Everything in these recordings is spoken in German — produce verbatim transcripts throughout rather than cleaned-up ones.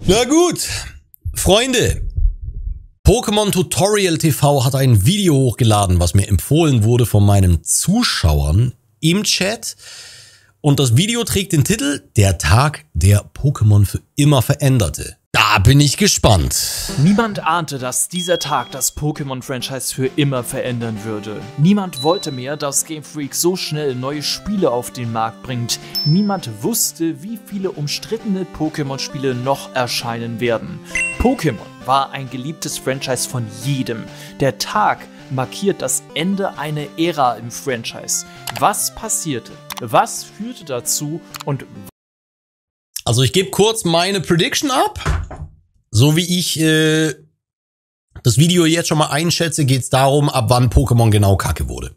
Na gut, Freunde. Pokémon Tutorial T V hat ein Video hochgeladen, was mir empfohlen wurde von meinen Zuschauern im Chat. Und das Video trägt den Titel Der Tag, der Pokémon für immer veränderte. Da bin ich gespannt. Niemand ahnte, dass dieser Tag das Pokémon-Franchise für immer verändern würde. Niemand wollte mehr, dass Game Freak so schnell neue Spiele auf den Markt bringt. Niemand wusste, wie viele umstrittene Pokémon-Spiele noch erscheinen werden. Pokémon war ein geliebtes Franchise von jedem. Der Tag markiert das Ende einer Ära im Franchise. Was passierte? Was führte dazu und Also ich gebe kurz meine Prediction ab. So wie ich äh, das Video jetzt schon mal einschätze, geht es darum, ab wann Pokémon genau kacke wurde.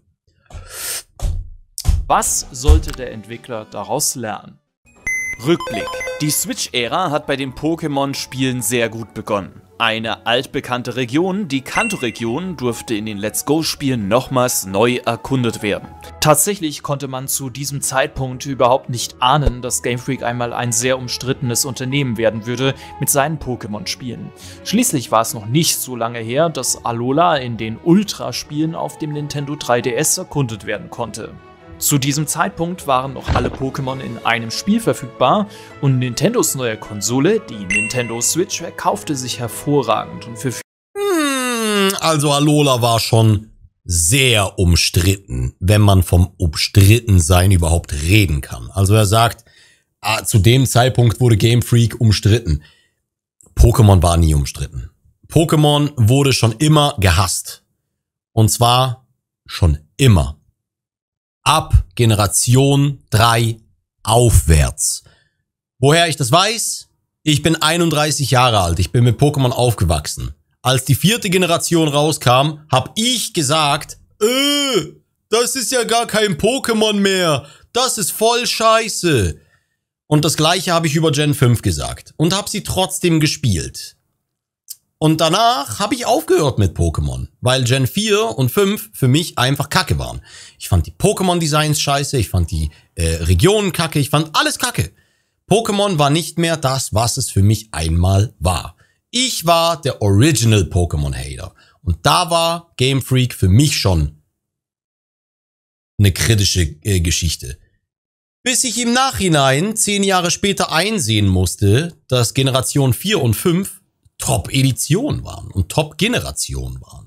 was sollte der Entwickler daraus lernen? Rückblick. Die Switch-Ära hat bei den Pokémon-Spielen sehr gut begonnen. Eine altbekannte Region, die Kanto-Region, durfte in den Let's Go-Spielen nochmals neu erkundet werden. Tatsächlich konnte man zu diesem Zeitpunkt überhaupt nicht ahnen, dass Game Freak einmal ein sehr umstrittenes Unternehmen werden würde mit seinen Pokémon-Spielen. Schließlich war es noch nicht so lange her, dass Alola in den Ultra-Spielen auf dem Nintendo drei D S erkundet werden konnte. Zu diesem Zeitpunkt waren noch alle Pokémon in einem Spiel verfügbar und Nintendos neue Konsole, die Nintendo Switch, verkaufte sich hervorragend und für Hm, also Alola war schon sehr umstritten, wenn man vom Umstrittensein überhaupt reden kann. Also er sagt, ah, zu dem Zeitpunkt wurde Game Freak umstritten. Pokémon war nie umstritten. Pokémon wurde schon immer gehasst. Und zwar schon immer. Ab Generation drei aufwärts. Woher ich das weiß? Ich bin einunddreißig Jahre alt. Ich bin mit Pokémon aufgewachsen. Als die vierte Generation rauskam, hab ich gesagt, äh, das ist ja gar kein Pokémon mehr. Das ist voll scheiße. Und das gleiche habe ich über Gen fünf gesagt. Und hab sie trotzdem gespielt. Und danach habe ich aufgehört mit Pokémon, weil Gen vier und fünf für mich einfach kacke waren. Ich fand die Pokémon-Designs scheiße, ich fand die äh, Regionen kacke, ich fand alles kacke. Pokémon war nicht mehr das, was es für mich einmal war. Ich war der Original Pokémon-Hater. Und da war Game Freak für mich schon eine kritische äh, Geschichte. Bis ich im Nachhinein, zehn Jahre später, einsehen musste, dass Generation vier und fünf Top-Edition waren und Top-Generation waren.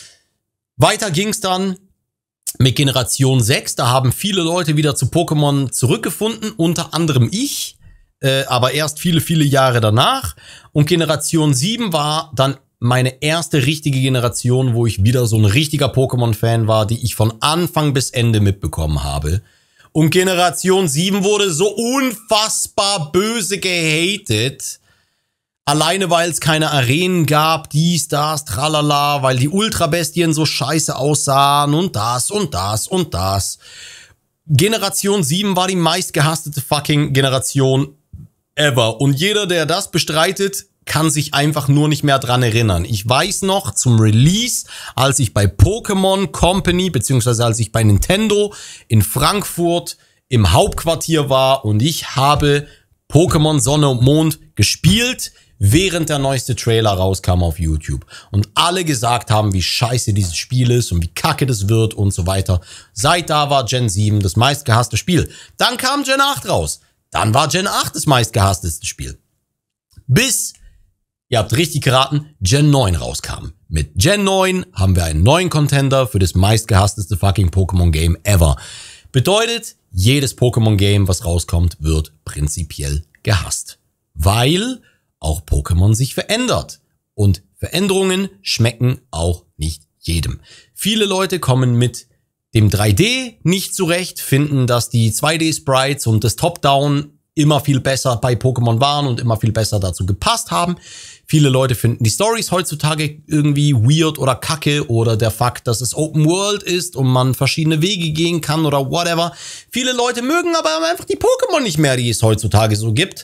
Weiter ging's dann mit Generation sechs. Da haben viele Leute wieder zu Pokémon zurückgefunden, unter anderem ich, äh, aber erst viele, viele Jahre danach. Und Generation sieben war dann meine erste richtige Generation, wo ich wieder so ein richtiger Pokémon-Fan war, die ich von Anfang bis Ende mitbekommen habe. Und Generation sieben wurde so unfassbar böse gehatet. Alleine, weil es keine Arenen gab, dies, das, tralala, weil die Ultrabestien so scheiße aussahen und das und das und das. Generation sieben war die meistgehasste fucking Generation ever. Und jeder, der das bestreitet, kann sich einfach nur nicht mehr dran erinnern. Ich weiß noch, zum Release, als ich bei Pokémon Company, beziehungsweise als ich bei Nintendo in Frankfurt im Hauptquartier war und ich habe Pokémon Sonne und Mond gespielt, während der neueste Trailer rauskam auf YouTube. Und alle gesagt haben, wie scheiße dieses Spiel ist und wie kacke das wird und so weiter. Seit da war Gen sieben das meistgehasste Spiel. Dann kam Gen acht raus. Dann war Gen acht das meistgehassteste Spiel. Bis, ihr habt richtig geraten, Gen neun rauskam. Mit Gen neun haben wir einen neuen Contender für das meistgehassteste fucking Pokémon-Game ever. Bedeutet, jedes Pokémon-Game, was rauskommt, wird prinzipiell gehasst. Weil auch Pokémon sich verändert. Und Veränderungen schmecken auch nicht jedem. Viele Leute kommen mit dem drei D nicht zurecht, finden, dass die zwei D-Sprites und das Top-Down immer viel besser bei Pokémon waren und immer viel besser dazu gepasst haben. Viele Leute finden die Storys heutzutage irgendwie weird oder kacke oder der Fakt, dass es Open World ist und man verschiedene Wege gehen kann oder whatever. Viele Leute mögen aber einfach die Pokémon nicht mehr, die es heutzutage so gibt.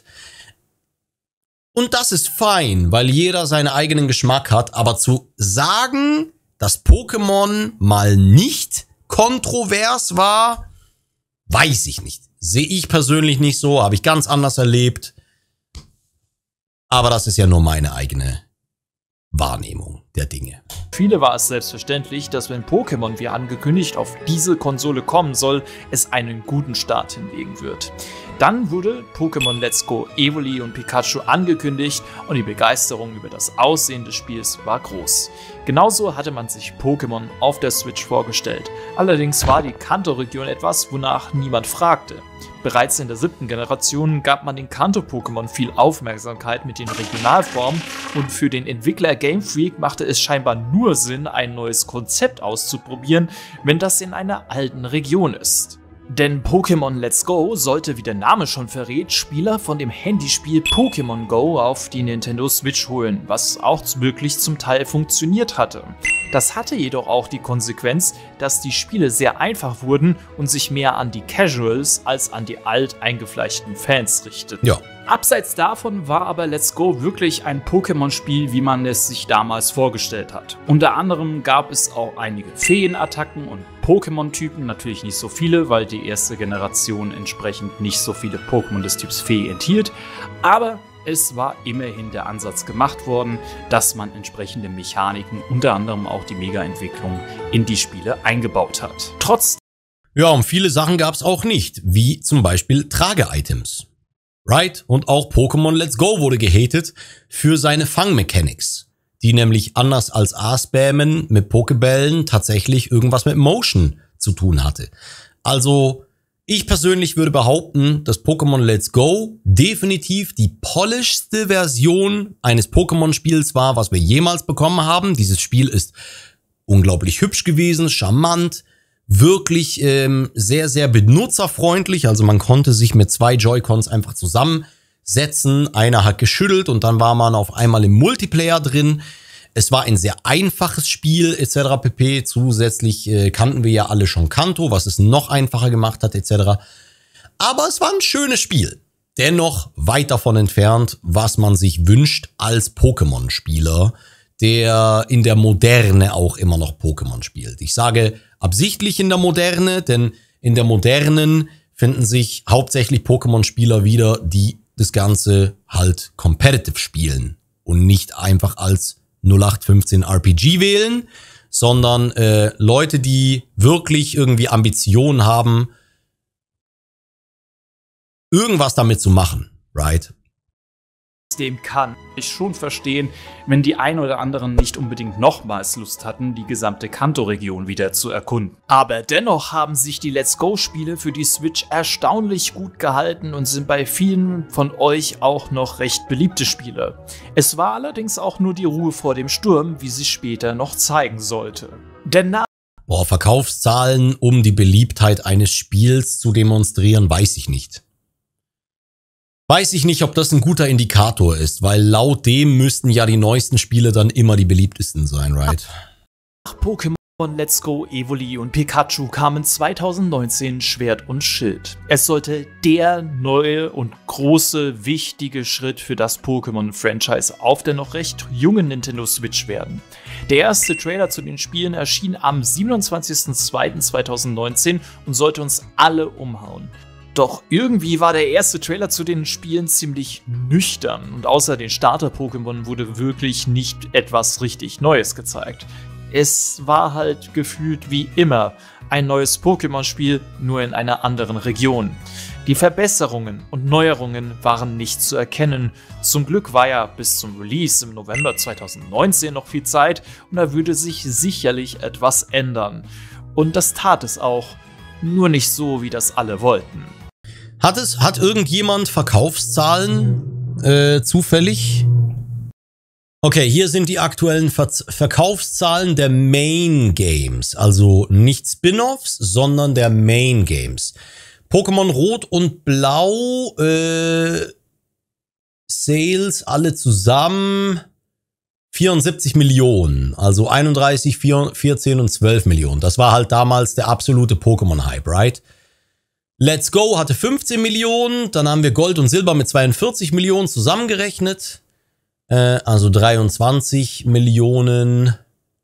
Und das ist fein, weil jeder seinen eigenen Geschmack hat. Aber zu sagen, dass Pokémon mal nicht kontrovers war, weiß ich nicht. Sehe ich persönlich nicht so, habe ich ganz anders erlebt. Aber das ist ja nur meine eigene Wahrnehmung der Dinge. Viele war es selbstverständlich, dass wenn Pokémon wie angekündigt auf diese Konsole kommen soll, es einen guten Start hinlegen wird. Dann wurde Pokémon Let's Go Evoli und Pikachu angekündigt und die Begeisterung über das Aussehen des Spiels war groß. Genauso hatte man sich Pokémon auf der Switch vorgestellt. Allerdings war die Kanto-Region etwas, wonach niemand fragte. Bereits in der siebten Generation gab man den Kanto-Pokémon viel Aufmerksamkeit mit den Regionalformen und für den Entwickler Game Freak machte es scheinbar nur Sinn, ein neues Konzept auszuprobieren, wenn das in einer alten Region ist. Denn Pokémon Let's Go sollte, wie der Name schon verrät, Spieler von dem Handyspiel Pokémon Go auf die Nintendo Switch holen, was auch wirklich zum Teil funktioniert hatte. Das hatte jedoch auch die Konsequenz, dass die Spiele sehr einfach wurden und sich mehr an die Casuals als an die alt eingefleischten Fans richteten. Ja. Abseits davon war aber Let's Go wirklich ein Pokémon-Spiel, wie man es sich damals vorgestellt hat. Unter anderem gab es auch einige Feenattacken und Pokémon-Typen, natürlich nicht so viele, weil die erste Generation entsprechend nicht so viele Pokémon des Typs Fee enthielt, aber es war immerhin der Ansatz gemacht worden, dass man entsprechende Mechaniken, unter anderem auch die Mega-Entwicklung, in die Spiele eingebaut hat. Trotz Ja, und viele Sachen gab es auch nicht, wie zum Beispiel Trage-Items. Right? Und auch Pokémon Let's Go wurde gehatet für seine Fang-Mechanics, die nämlich anders als A-Spammen mit Pokébällen tatsächlich irgendwas mit Motion zu tun hatte. Also, ich persönlich würde behaupten, dass Pokémon Let's Go definitiv die polishedste Version eines Pokémon-Spiels war, was wir jemals bekommen haben. Dieses Spiel ist unglaublich hübsch gewesen, charmant, wirklich ähm, sehr, sehr benutzerfreundlich. Also man konnte sich mit zwei Joy-Cons einfach zusammensetzen. Einer hat geschüttelt und dann war man auf einmal im Multiplayer drin. Es war ein sehr einfaches Spiel et cetera pp. Zusätzlich äh, kannten wir ja alle schon Kanto, was es noch einfacher gemacht hat et cetera. Aber es war ein schönes Spiel. Dennoch weit davon entfernt, was man sich wünscht als Pokémon-Spieler, der in der Moderne auch immer noch Pokémon spielt. Ich sage absichtlich in der Moderne, denn in der Modernen finden sich hauptsächlich Pokémon-Spieler wieder, die das Ganze halt competitive spielen und nicht einfach als null acht fünfzehn R P G wählen, sondern äh, Leute, die wirklich irgendwie Ambitionen haben, irgendwas damit zu machen, right? Dem kann ich schon verstehen, wenn die ein oder anderen nicht unbedingt nochmals Lust hatten, die gesamte Kanto-Region wieder zu erkunden. Aber dennoch haben sich die Let's Go-Spiele für die Switch erstaunlich gut gehalten und sind bei vielen von euch auch noch recht beliebte Spiele. Es war allerdings auch nur die Ruhe vor dem Sturm, wie sich später noch zeigen sollte. Denn nach Boah, Verkaufszahlen, um die Beliebtheit eines Spiels zu demonstrieren, weiß ich nicht. Weiß ich nicht, ob das ein guter Indikator ist, weil laut dem müssten ja die neuesten Spiele dann immer die beliebtesten sein, right? Nach Pokémon Let's Go Evoli und Pikachu kamen zweitausendneunzehn Schwert und Schild. Es sollte der neue und große, wichtige Schritt für das Pokémon-Franchise auf der noch recht jungen Nintendo Switch werden. Der erste Trailer zu den Spielen erschien am siebenundzwanzigsten zweiten zweitausendneunzehn und sollte uns alle umhauen. Doch irgendwie war der erste Trailer zu den Spielen ziemlich nüchtern und außer den Starter-Pokémon wurde wirklich nicht etwas richtig Neues gezeigt. Es war halt gefühlt wie immer ein neues Pokémon-Spiel, nur in einer anderen Region. Die Verbesserungen und Neuerungen waren nicht zu erkennen. Zum Glück war ja bis zum Release im November zweitausendneunzehn noch viel Zeit und da würde sich sicherlich etwas ändern. Und das tat es auch, nur nicht so, wie das alle wollten. Hat es, hat irgendjemand Verkaufszahlen äh, zufällig? Okay, hier sind die aktuellen Ver Verkaufszahlen der Main Games. Also nicht Spin-offs, sondern der Main Games. Pokémon Rot und Blau, äh, Sales alle zusammen vierundsiebzig Millionen. Also einunddreißig, vierzehn und zwölf Millionen. Das war halt damals der absolute Pokémon-Hype, right? Let's Go hatte fünfzehn Millionen, dann haben wir Gold und Silber mit zweiundvierzig Millionen zusammengerechnet. Äh, also dreiundzwanzig Millionen.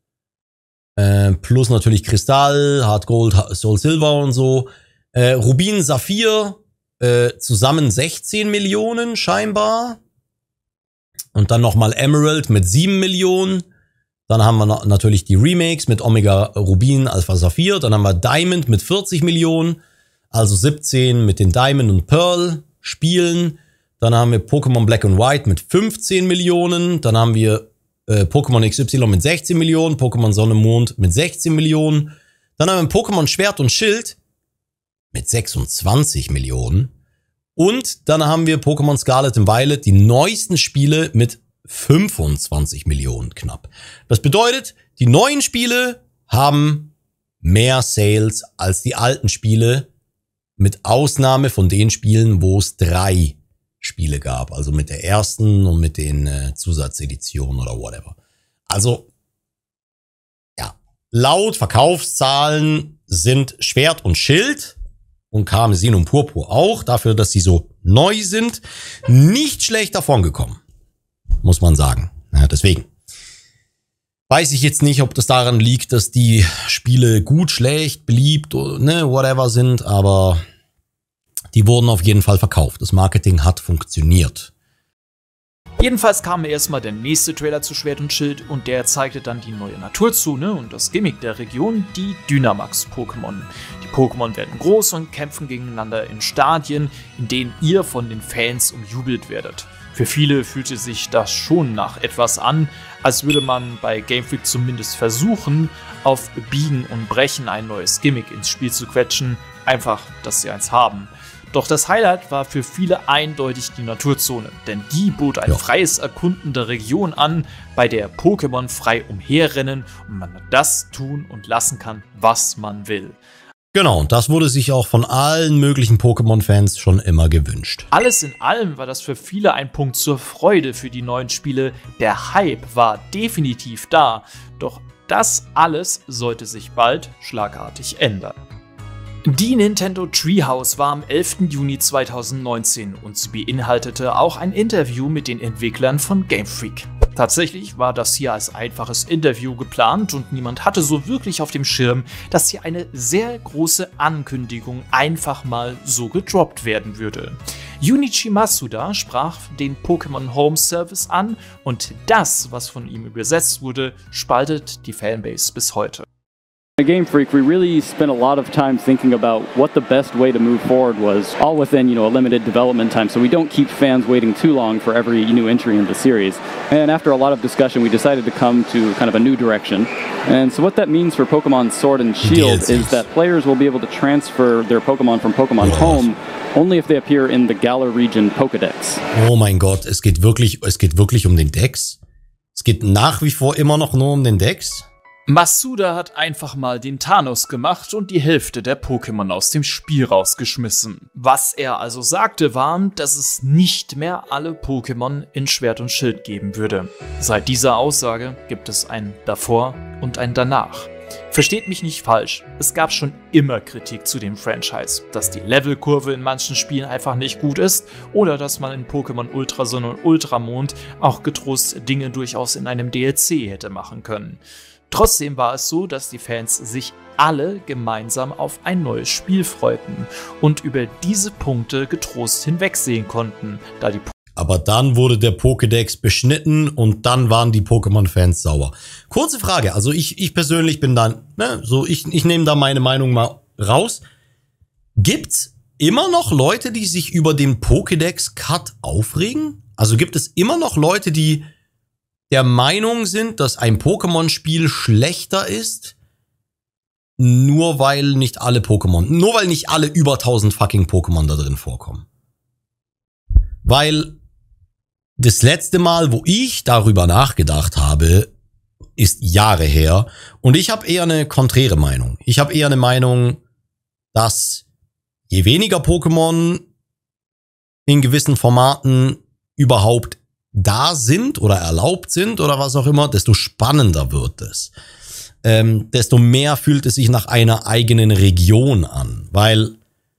Äh, plus natürlich Kristall, Hard Gold, Soul Silver und so. Äh, Rubin, Saphir, äh, zusammen sechzehn Millionen scheinbar. Und dann nochmal Emerald mit sieben Millionen. Dann haben wir noch natürlich die Remakes mit Omega Rubin, Alpha Saphir. Dann haben wir Diamond mit vierzig Millionen. Also siebzehn mit den Diamond und Pearl Spielen. Dann haben wir Pokémon Black and White mit fünfzehn Millionen. Dann haben wir äh, Pokémon X Y mit sechzehn Millionen. Pokémon Sonne Mond mit sechzehn Millionen. Dann haben wir Pokémon Schwert und Schild mit sechsundzwanzig Millionen. Und dann haben wir Pokémon Scarlet und Violet, die neuesten Spiele mit fünfundzwanzig Millionen knapp. Das bedeutet, die neuen Spiele haben mehr Sales als die alten Spiele, mit Ausnahme von den Spielen, wo es drei Spiele gab. Also mit der ersten und mit den äh, Zusatzeditionen oder whatever. Also, ja, laut Verkaufszahlen sind Schwert und Schild und Karmesin und Purpur auch, dafür, dass sie so neu sind, nicht schlecht davon gekommen. Muss man sagen. Ja, deswegen weiß ich jetzt nicht, ob das daran liegt, dass die Spiele gut, schlecht, beliebt, ne, whatever sind, aber die wurden auf jeden Fall verkauft. Das Marketing hat funktioniert. Jedenfalls kam erstmal der nächste Trailer zu Schwert und Schild und der zeigte dann die neue Naturzone und das Gimmick der Region, die Dynamax-Pokémon. Die Pokémon werden groß und kämpfen gegeneinander in Stadien, in denen ihr von den Fans umjubelt werdet. Für viele fühlte sich das schon nach etwas an, als würde man bei Game Freak zumindest versuchen, auf Biegen und Brechen ein neues Gimmick ins Spiel zu quetschen, einfach, dass sie eins haben. Doch das Highlight war für viele eindeutig die Naturzone, denn die bot ein ja. freies Erkunden der Region an, bei der Pokémon frei umherrennen und man das tun und lassen kann, was man will. Genau, und das wurde sich auch von allen möglichen Pokémon-Fans schon immer gewünscht. Alles in allem war das für viele ein Punkt zur Freude für die neuen Spiele. Der Hype war definitiv da, doch das alles sollte sich bald schlagartig ändern. Die Nintendo Treehouse war am elften Juni zweitausendneunzehn und sie beinhaltete auch ein Interview mit den Entwicklern von Game Freak. Tatsächlich war das hier als einfaches Interview geplant und niemand hatte so wirklich auf dem Schirm, dass hier eine sehr große Ankündigung einfach mal so gedroppt werden würde. Junichi Masuda sprach den Pokémon Home Service an und das, was von ihm übersetzt wurde, spaltet die Fanbase bis heute. At Game Freak, we really spent a lot of time thinking about what the best way to move forward was, all within, you know, a limited development time, so we don't keep fans waiting too long for every new entry in the series. And after a lot of discussion, we decided to come to kind of a new direction. And so what that means for Pokemon Sword and Shield is that players will be able to transfer their Pokemon from Pokemon Home only if they appear in the Galar Region Pokédex. Oh mein Gott, es geht wirklich, es geht wirklich um den Dex? Es geht nach wie vor immer noch nur um den Dex? Masuda hat einfach mal den Thanos gemacht und die Hälfte der Pokémon aus dem Spiel rausgeschmissen. Was er also sagte war, dass es nicht mehr alle Pokémon in Schwert und Schild geben würde. Seit dieser Aussage gibt es ein Davor und ein Danach. Versteht mich nicht falsch, es gab schon immer Kritik zu dem Franchise, dass die Levelkurve in manchen Spielen einfach nicht gut ist oder dass man in Pokémon Ultrasonne und Ultramond auch getrost Dinge durchaus in einem D L C hätte machen können. Trotzdem war es so, dass die Fans sich alle gemeinsam auf ein neues Spiel freuten und über diese Punkte getrost hinwegsehen konnten, da die Aber dann wurde der Pokédex beschnitten und dann waren die Pokémon-Fans sauer. Kurze Frage, also ich, ich persönlich bin dann, ne, so ich, ich nehme da meine Meinung mal raus. Gibt's immer noch Leute, die sich über den Pokédex-Cut aufregen? Also gibt es immer noch Leute, die der Meinung sind, dass ein Pokémon-Spiel schlechter ist, nur weil nicht alle Pokémon, nur weil nicht alle über tausend fucking Pokémon da drin vorkommen. Weil das letzte Mal, wo ich darüber nachgedacht habe, ist Jahre her und ich habe eher eine konträre Meinung. Ich habe eher eine Meinung, dass je weniger Pokémon in gewissen Formaten überhaupt da sind oder erlaubt sind oder was auch immer, desto spannender wird es. Ähm, desto mehr fühlt es sich nach einer eigenen Region an, weil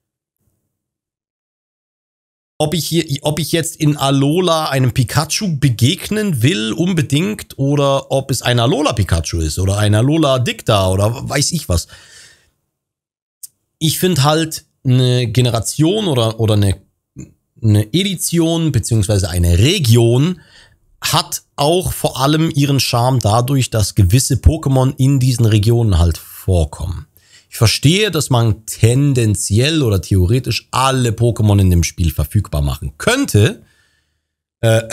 ob ich hier, ob ich jetzt in Alola einem Pikachu begegnen will unbedingt oder ob es ein Alola Pikachu ist oder ein Alola Dicta oder weiß ich was. Ich finde halt eine Generation oder oder eine eine Edition beziehungsweise eine Region hat auch vor allem ihren Charme dadurch, dass gewisse Pokémon in diesen Regionen halt vorkommen. Ich verstehe, dass man tendenziell oder theoretisch alle Pokémon in dem Spiel verfügbar machen könnte. Äh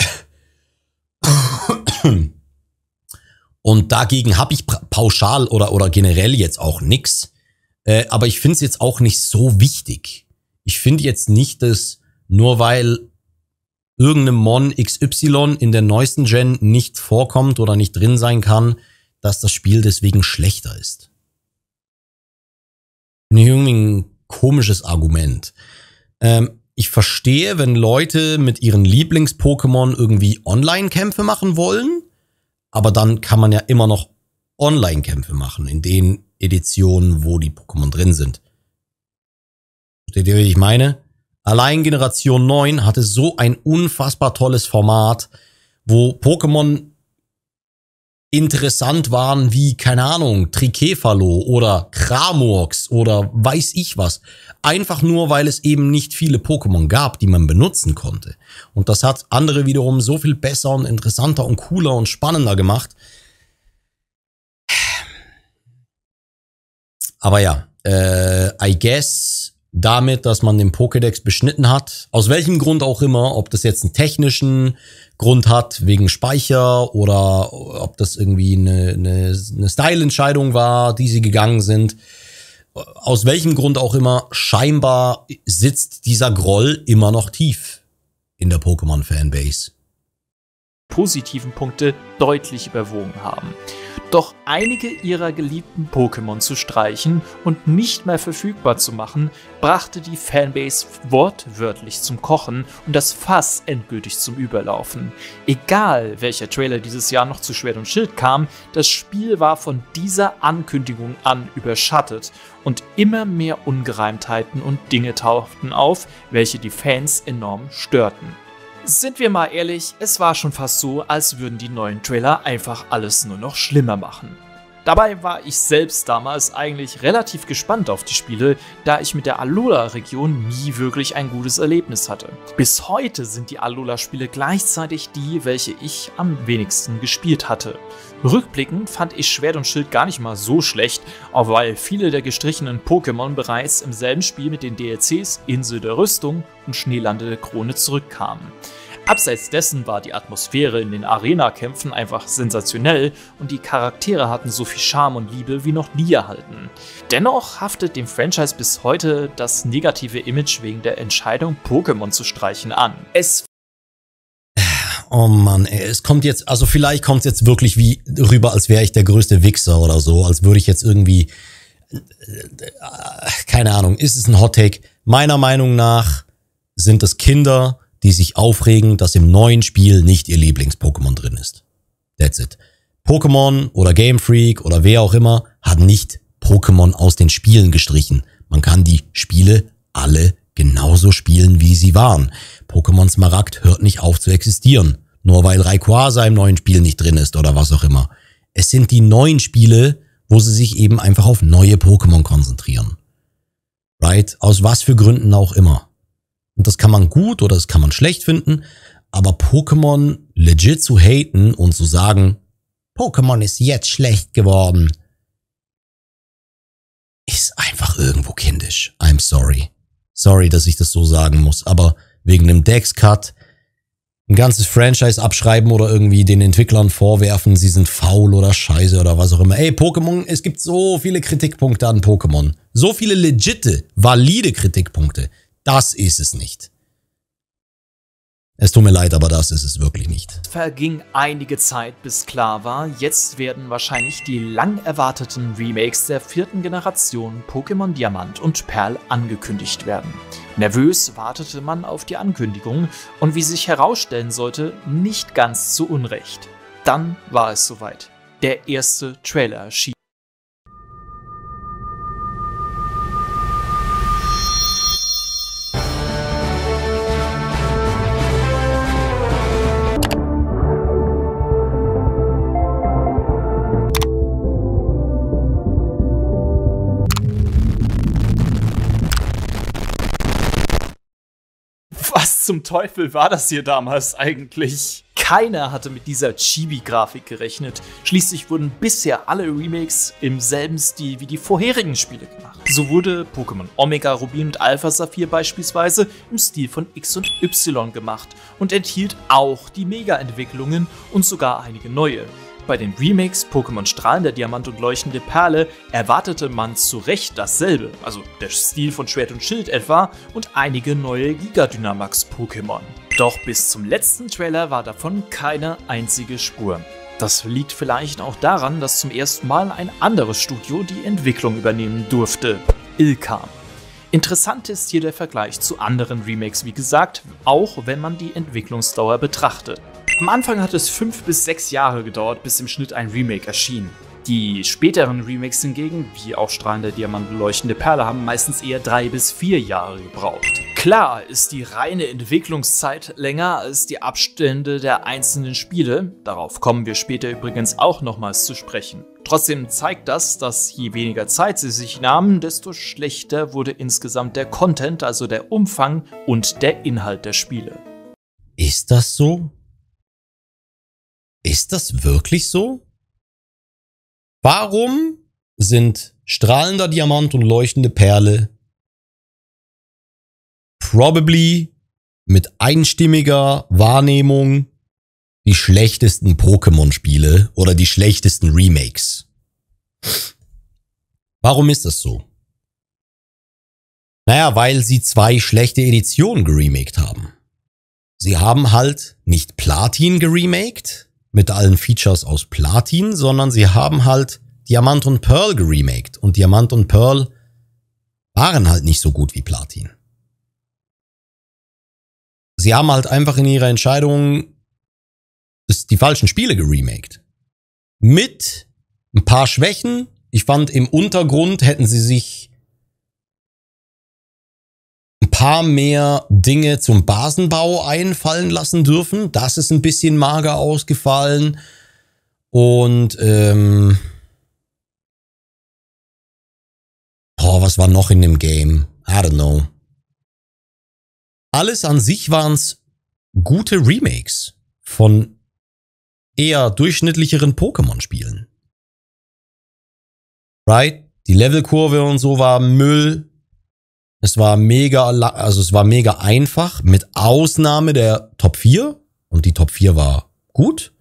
Und dagegen habe ich pauschal oder oder generell jetzt auch nix. Äh, aber ich finde es jetzt auch nicht so wichtig. Ich finde jetzt nicht, dass nur weil irgendeinem Mon X Y in der neuesten Gen nicht vorkommt oder nicht drin sein kann, dass das Spiel deswegen schlechter ist. Irgendwie ein komisches Argument. Ähm, ich verstehe, wenn Leute mit ihren Lieblings-Pokémon irgendwie Online-Kämpfe machen wollen, aber dann kann man ja immer noch Online-Kämpfe machen, in den Editionen, wo die Pokémon drin sind. Versteht ihr, wie ich meine? Allein Generation neun hatte so ein unfassbar tolles Format, wo Pokémon interessant waren wie, keine Ahnung, Trikefalo oder Kramorx oder weiß ich was. Einfach nur, weil es eben nicht viele Pokémon gab, die man benutzen konnte. Und das hat andere wiederum so viel besser und interessanter und cooler und spannender gemacht. Aber ja, äh, I guess damit, dass man den Pokédex beschnitten hat, aus welchem Grund auch immer, ob das jetzt einen technischen Grund hat, wegen Speicher, oder ob das irgendwie eine, eine, eine Style-Entscheidung war, die sie gegangen sind. Aus welchem Grund auch immer, scheinbar sitzt dieser Groll immer noch tief in der Pokémon-Fanbase. Positiven Punkte deutlich überwogen haben. Doch einige ihrer geliebten Pokémon zu streichen und nicht mehr verfügbar zu machen, brachte die Fanbase wortwörtlich zum Kochen und das Fass endgültig zum Überlaufen. Egal, welcher Trailer dieses Jahr noch zu Schwert und Schild kam, das Spiel war von dieser Ankündigung an überschattet und immer mehr Ungereimtheiten und Dinge tauchten auf, welche die Fans enorm störten. Sind wir mal ehrlich, es war schon fast so, als würden die neuen Trailer einfach alles nur noch schlimmer machen. Dabei war ich selbst damals eigentlich relativ gespannt auf die Spiele, da ich mit der Alola-Region nie wirklich ein gutes Erlebnis hatte. Bis heute sind die Alola-Spiele gleichzeitig die, welche ich am wenigsten gespielt hatte. Rückblickend fand ich Schwert und Schild gar nicht mal so schlecht, auch weil viele der gestrichenen Pokémon bereits im selben Spiel mit den D L Cs Insel der Rüstung und Schneelande der Krone zurückkamen. Abseits dessen war die Atmosphäre in den Arena-Kämpfen einfach sensationell und die Charaktere hatten so viel Charme und Liebe wie noch nie erhalten. Dennoch haftet dem Franchise bis heute das negative Image wegen der Entscheidung, Pokémon zu streichen an. Es Oh Mann, ey, es kommt jetzt, also vielleicht kommt es jetzt wirklich wie rüber, als wäre ich der größte Wichser oder so, als würde ich jetzt irgendwie, keine Ahnung, ist es ein Hot-Take? Meiner Meinung nach sind es Kinder, die sich aufregen, dass im neuen Spiel nicht ihr Lieblings-Pokémon drin ist. That's it. Pokémon oder Game Freak oder wer auch immer hat nicht Pokémon aus den Spielen gestrichen. Man kann die Spiele alle genauso spielen, wie sie waren. Pokémon Smaragd hört nicht auf zu existieren, nur weil Rayquaza im neuen Spiel nicht drin ist oder was auch immer. Es sind die neuen Spiele, wo sie sich eben einfach auf neue Pokémon konzentrieren. Right? Aus was für Gründen auch immer. Und das kann man gut oder das kann man schlecht finden, aber Pokémon legit zu haten und zu sagen, Pokémon ist jetzt schlecht geworden, ist einfach irgendwo kindisch. I'm sorry. Sorry, dass ich das so sagen muss, aber wegen einem Dex-Cut ein ganzes Franchise abschreiben oder irgendwie den Entwicklern vorwerfen, sie sind faul oder scheiße oder was auch immer. Ey, Pokémon, es gibt so viele Kritikpunkte an Pokémon. So viele legitte, valide Kritikpunkte. Das ist es nicht. Es tut mir leid, aber das ist es wirklich nicht. Es verging einige Zeit, bis klar war, jetzt werden wahrscheinlich die lang erwarteten Remakes der vierten Generation Pokémon Diamant und Perl angekündigt werden. Nervös wartete man auf die Ankündigung und wie sich herausstellen sollte, nicht ganz zu Unrecht. Dann war es soweit. Der erste Trailer erschien. Was zum Teufel war das hier damals eigentlich? Keiner hatte mit dieser Chibi-Grafik gerechnet. Schließlich wurden bisher alle Remakes im selben Stil wie die vorherigen Spiele gemacht. So wurde Pokémon Omega Rubin und Alpha Saphir beispielsweise im Stil von X und Y gemacht und enthielt auch die Mega-Entwicklungen und sogar einige neue. Bei den Remakes Pokémon Strahlender Diamant und Leuchtende Perle erwartete man zu Recht dasselbe, also der Stil von Schwert und Schild etwa und einige neue Giga Dynamax Pokémon. Doch bis zum letzten Trailer war davon keine einzige Spur. Das liegt vielleicht auch daran, dass zum ersten Mal ein anderes Studio die Entwicklung übernehmen durfte, Ilkam. Interessant ist hier der Vergleich zu anderen Remakes, wie gesagt, auch wenn man die Entwicklungsdauer betrachtet. Am Anfang hat es fünf bis sechs Jahre gedauert, bis im Schnitt ein Remake erschien. Die späteren Remakes hingegen, wie auch Strahlender Diamant und Leuchtende Perle, haben meistens eher drei bis vier Jahre gebraucht. Klar ist die reine Entwicklungszeit länger als die Abstände der einzelnen Spiele, darauf kommen wir später übrigens auch nochmals zu sprechen. Trotzdem zeigt das, dass je weniger Zeit sie sich nahmen, desto schlechter wurde insgesamt der Content, also der Umfang und der Inhalt der Spiele. Ist das so? Ist das wirklich so? Warum sind Strahlender Diamant und Leuchtende Perle probably mit einstimmiger Wahrnehmung die schlechtesten Pokémon-Spiele oder die schlechtesten Remakes? Warum ist das so? Naja, weil sie zwei schlechte Editionen geremaked haben. Sie haben halt nicht Platin geremaked, mit allen Features aus Platin, sondern sie haben halt Diamant und Pearl geremaked. Und Diamant und Pearl waren halt nicht so gut wie Platin. Sie haben halt einfach in ihrer Entscheidung die falschen Spiele geremaked. Mit ein paar Schwächen. Ich fand, im Untergrund hätten sie sich ein paar mehr Dinge zum Basenbau einfallen lassen dürfen. Das ist ein bisschen mager ausgefallen. Und, ähm... boah, was war noch in dem Game? I don't know. Alles an sich waren es gute Remakes von eher durchschnittlicheren Pokémon-Spielen. Right? Die Levelkurve und so war Müll. Es war mega, also es war mega einfach, mit Ausnahme der Top vier. Und die Top vier war gut.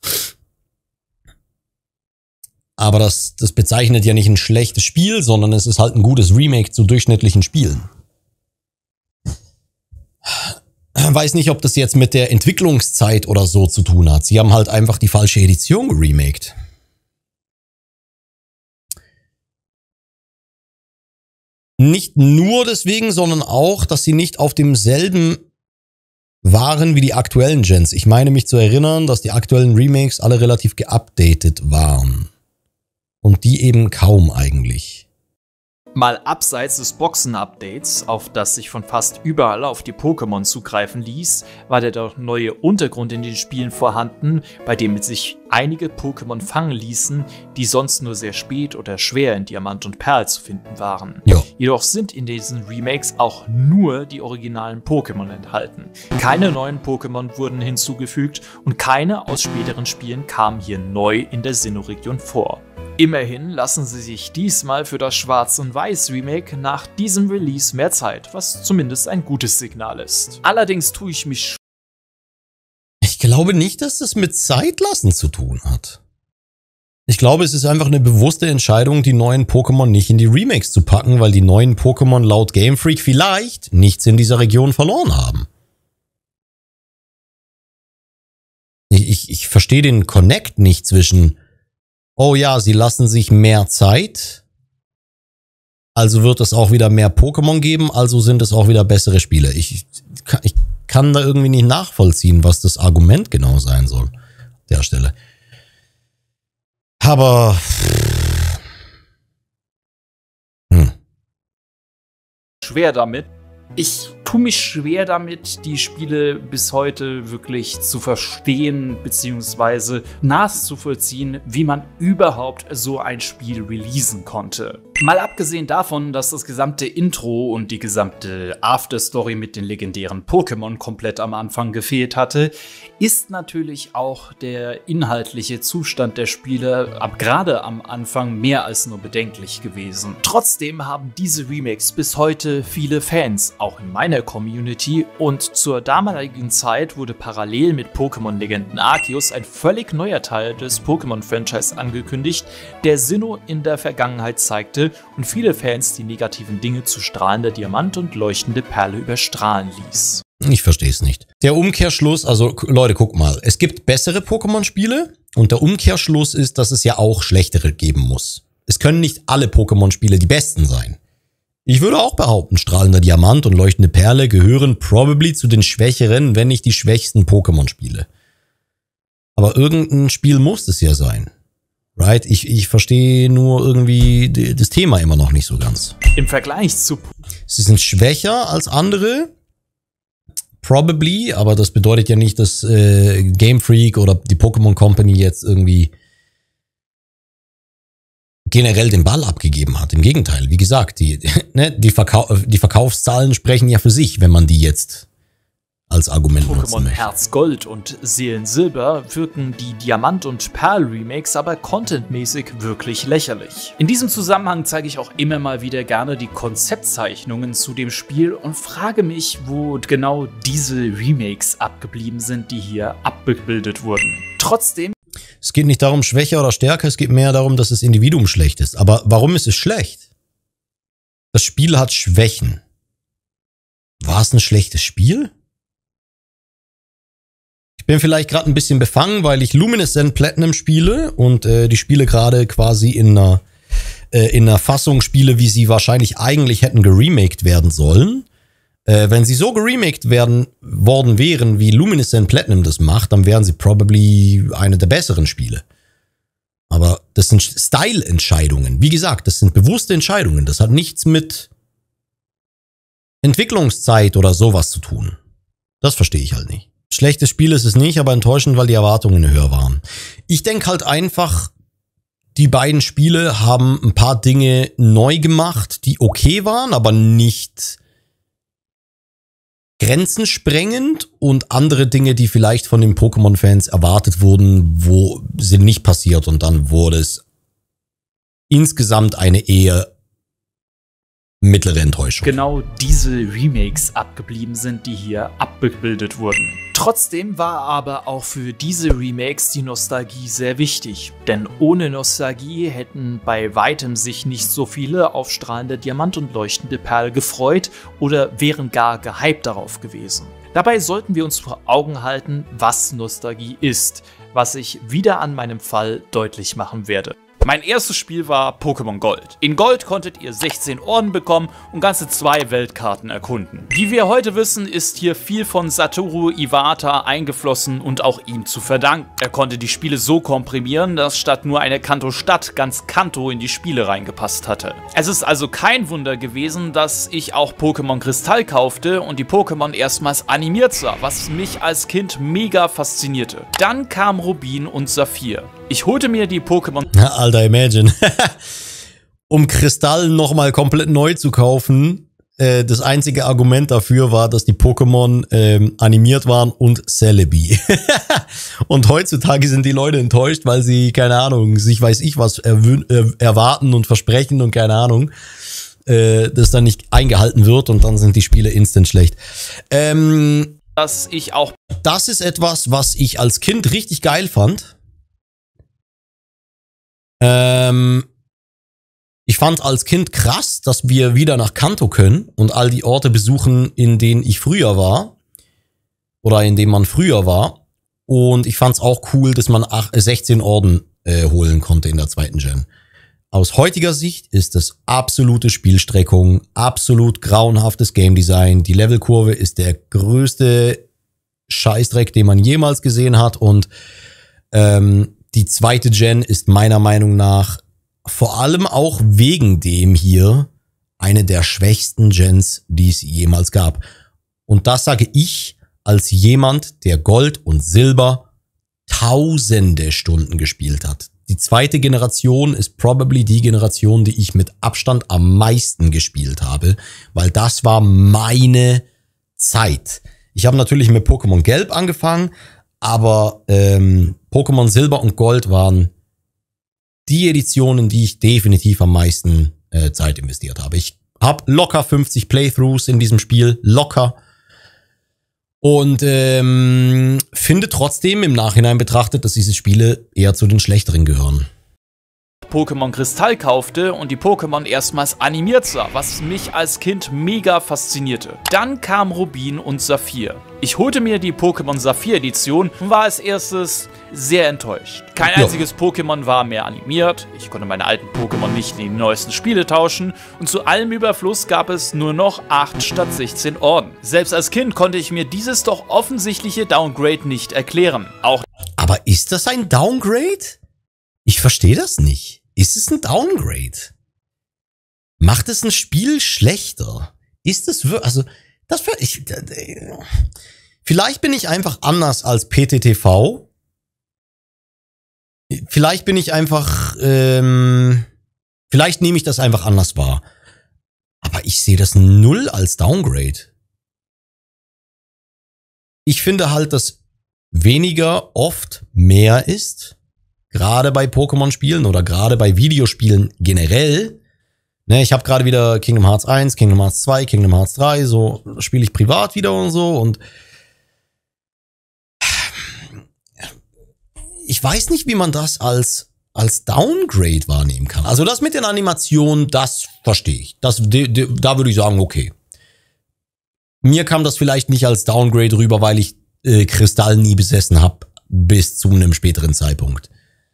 Aber das, das bezeichnet ja nicht ein schlechtes Spiel, sondern es ist halt ein gutes Remake zu durchschnittlichen Spielen. Weiß nicht, ob das jetzt mit der Entwicklungszeit oder so zu tun hat. Sie haben halt einfach die falsche Edition geremaked. Nicht nur deswegen, sondern auch, dass sie nicht auf demselben waren wie die aktuellen Gens. Ich meine mich zu erinnern, dass die aktuellen Remakes alle relativ geupdatet waren. Und die eben kaum eigentlich. Mal abseits des Boxen-Updates, auf das sich von fast überall auf die Pokémon zugreifen ließ, war der doch neue Untergrund in den Spielen vorhanden, bei dem sich einige Pokémon fangen ließen, die sonst nur sehr spät oder schwer in Diamant und Perl zu finden waren. Jo. Jedoch sind in diesen Remakes auch nur die originalen Pokémon enthalten. Keine neuen Pokémon wurden hinzugefügt und keine aus späteren Spielen kamen hier neu in der Sinnoh-Region vor. Immerhin lassen sie sich diesmal für das Schwarz- und Weiß-Remake nach diesem Release mehr Zeit, was zumindest ein gutes Signal ist. Allerdings tue ich mich... Ich glaube nicht, dass das mit Zeitlassen zu tun hat. Ich glaube, es ist einfach eine bewusste Entscheidung, die neuen Pokémon nicht in die Remakes zu packen, weil die neuen Pokémon laut Game Freak vielleicht nichts in dieser Region verloren haben. Ich, ich, ich verstehe den Connect nicht zwischen... Oh ja, sie lassen sich mehr Zeit. Also wird es auch wieder mehr Pokémon geben, also sind es auch wieder bessere Spiele. Ich, ich kann da irgendwie nicht nachvollziehen, was das Argument genau sein soll. An der Stelle. Aber... Hm. Schwer damit. Ich tue mich schwer damit, die Spiele bis heute wirklich zu verstehen bzw. nachzuvollziehen, wie man überhaupt so ein Spiel releasen konnte. Mal abgesehen davon, dass das gesamte Intro und die gesamte Afterstory mit den legendären Pokémon komplett am Anfang gefehlt hatte, ist natürlich auch der inhaltliche Zustand der Spiele ab gerade am Anfang mehr als nur bedenklich gewesen. Trotzdem haben diese Remakes bis heute viele Fans, auch in meiner Community, und zur damaligen Zeit wurde parallel mit Pokémon-Legenden Arceus ein völlig neuer Teil des Pokémon-Franchise angekündigt, der Sinnoh in der Vergangenheit zeigte und viele Fans die negativen Dinge zu strahlender Diamant und leuchtende Perle überstrahlen ließ. Ich verstehe es nicht. Der Umkehrschluss, also Leute, guck mal, es gibt bessere Pokémon-Spiele und der Umkehrschluss ist, dass es ja auch schlechtere geben muss. Es können nicht alle Pokémon-Spiele die besten sein. Ich würde auch behaupten, strahlender Diamant und leuchtende Perle gehören probably zu den schwächeren, wenn nicht die schwächsten Pokémon-Spiele. Aber irgendein Spiel muss es ja sein. Right? Ich, ich verstehe nur irgendwie das Thema immer noch nicht so ganz. Im Vergleich zu... Sie sind schwächer als andere, probably, aber das bedeutet ja nicht, dass äh, Game Freak oder die Pokémon Company jetzt irgendwie generell den Ball abgegeben hat. Im Gegenteil, wie gesagt, die, ne, die, Verkau die Verkaufszahlen sprechen ja für sich, wenn man die jetzt als Argument nutzen Pokémon möchte. Herz Gold und Seelen Silber wirken die Diamant- und Perl-Remakes aber contentmäßig wirklich lächerlich. In diesem Zusammenhang zeige ich auch immer mal wieder gerne die Konzeptzeichnungen zu dem Spiel und frage mich, wo genau diese Remakes abgeblieben sind, die hier abgebildet wurden. Trotzdem... Es geht nicht darum, schwächer oder stärker, es geht mehr darum, dass das Individuum schlecht ist. Aber warum ist es schlecht? Das Spiel hat Schwächen. War es ein schlechtes Spiel? Ich bin vielleicht gerade ein bisschen befangen, weil ich Luminescent Platinum spiele und äh, die Spiele gerade quasi in einer, äh, in einer Fassung spiele, wie sie wahrscheinlich eigentlich hätten geremaked werden sollen. Äh, wenn sie so geremaked werden worden wären, wie Luminescent Platinum das macht, dann wären sie probably eine der besseren Spiele. Aber das sind Style-Entscheidungen. Wie gesagt, das sind bewusste Entscheidungen. Das hat nichts mit Entwicklungszeit oder sowas zu tun. Das verstehe ich halt nicht. Schlechtes Spiel ist es nicht, aber enttäuschend, weil die Erwartungen höher waren. Ich denke halt einfach, die beiden Spiele haben ein paar Dinge neu gemacht, die okay waren, aber nicht grenzensprengend, und andere Dinge, die vielleicht von den Pokémon-Fans erwartet wurden, wo sind nicht passiert, und dann wurde es insgesamt eine eher mittlere Enttäuschung. Genau diese Remakes abgeblieben sind, die hier abgebildet wurden. Trotzdem war aber auch für diese Remakes die Nostalgie sehr wichtig, denn ohne Nostalgie hätten bei weitem sich nicht so viele auf strahlende Diamant und leuchtende Perle gefreut oder wären gar gehypt darauf gewesen. Dabei sollten wir uns vor Augen halten, was Nostalgie ist, was ich wieder an meinem Fall deutlich machen werde. Mein erstes Spiel war Pokémon Gold. In Gold konntet ihr sechzehn Orden bekommen und ganze zwei Weltkarten erkunden. Wie wir heute wissen, ist hier viel von Satoru Iwata eingeflossen und auch ihm zu verdanken. Er konnte die Spiele so komprimieren, dass statt nur eine Kanto-Stadt ganz Kanto in die Spiele reingepasst hatte. Es ist also kein Wunder gewesen, dass ich auch Pokémon Kristall kaufte und die Pokémon erstmals animiert sah, was mich als Kind mega faszinierte. Dann kam Rubin und Saphir. Ich holte mir die Pokémon... Alter, imagine. Um Kristall nochmal komplett neu zu kaufen, äh, das einzige Argument dafür war, dass die Pokémon ähm, animiert waren und Celebi. Und heutzutage sind die Leute enttäuscht, weil sie, keine Ahnung, sich weiß ich was erw- äh, erwarten und versprechen und keine Ahnung, äh, das dann nicht eingehalten wird, und dann sind die Spiele instant schlecht. Ähm, dass ich auch... Das ist etwas, was ich als Kind richtig geil fand. Ähm, ich fand als Kind krass, dass wir wieder nach Kanto können und all die Orte besuchen, in denen ich früher war. Oder in denen man früher war. Und ich fand's auch cool, dass man sechzehn Orden äh, holen konnte in der zweiten Gen. Aus heutiger Sicht ist das absolute Spielstreckung, absolut grauenhaftes Game Design. Die Levelkurve ist der größte Scheißdreck, den man jemals gesehen hat. Und ähm, die zweite Gen ist meiner Meinung nach vor allem auch wegen dem hier eine der schwächsten Gens, die es jemals gab. Und das sage ich als jemand, der Gold und Silber tausende Stunden gespielt hat. die zweite Generation ist probably die Generation, die ich mit Abstand am meisten gespielt habe, weil das war meine Zeit. Ich habe natürlich mit Pokémon Gelb angefangen, aber ähm, Pokémon Silber und Gold waren die Editionen, die ich definitiv am meisten äh, Zeit investiert habe. Ich habe locker fünfzig Playthroughs in diesem Spiel, locker. Und ähm, finde trotzdem im Nachhinein betrachtet, dass diese Spiele eher zu den schlechteren gehören. Pokémon Kristall kaufte und die Pokémon erstmals animiert sah, was mich als Kind mega faszinierte. Dann kam Rubin und Saphir. Ich holte mir die Pokémon Saphir Edition und war als erstes sehr enttäuscht. Kein Ja. einziges Pokémon war mehr animiert, ich konnte meine alten Pokémon nicht in die neuesten Spiele tauschen und zu allem Überfluss gab es nur noch acht statt sechzehn Orden. Selbst als Kind konnte ich mir dieses doch offensichtliche Downgrade nicht erklären. Auch Aber ist das ein Downgrade? Ich verstehe das nicht. Ist es ein Downgrade? Macht es ein Spiel schlechter? Ist es wirklich, also, das für, ich, äh, vielleicht bin ich einfach anders als P T T V. Vielleicht bin ich einfach, ähm, vielleicht nehme ich das einfach anders wahr. Aber ich sehe das null als Downgrade. Ich finde halt, dass weniger oft mehr ist. Gerade bei Pokémon-Spielen oder gerade bei Videospielen generell. Ne, ich habe gerade wieder Kingdom Hearts eins, Kingdom Hearts zwei, Kingdom Hearts drei, so spiele ich privat wieder und so. Und ich weiß nicht, wie man das als als Downgrade wahrnehmen kann. Also das mit den Animationen, das verstehe ich. Das, de, de, da würde ich sagen, okay. Mir kam das vielleicht nicht als Downgrade rüber, weil ich äh, Kristall nie besessen habe bis zu einem späteren Zeitpunkt.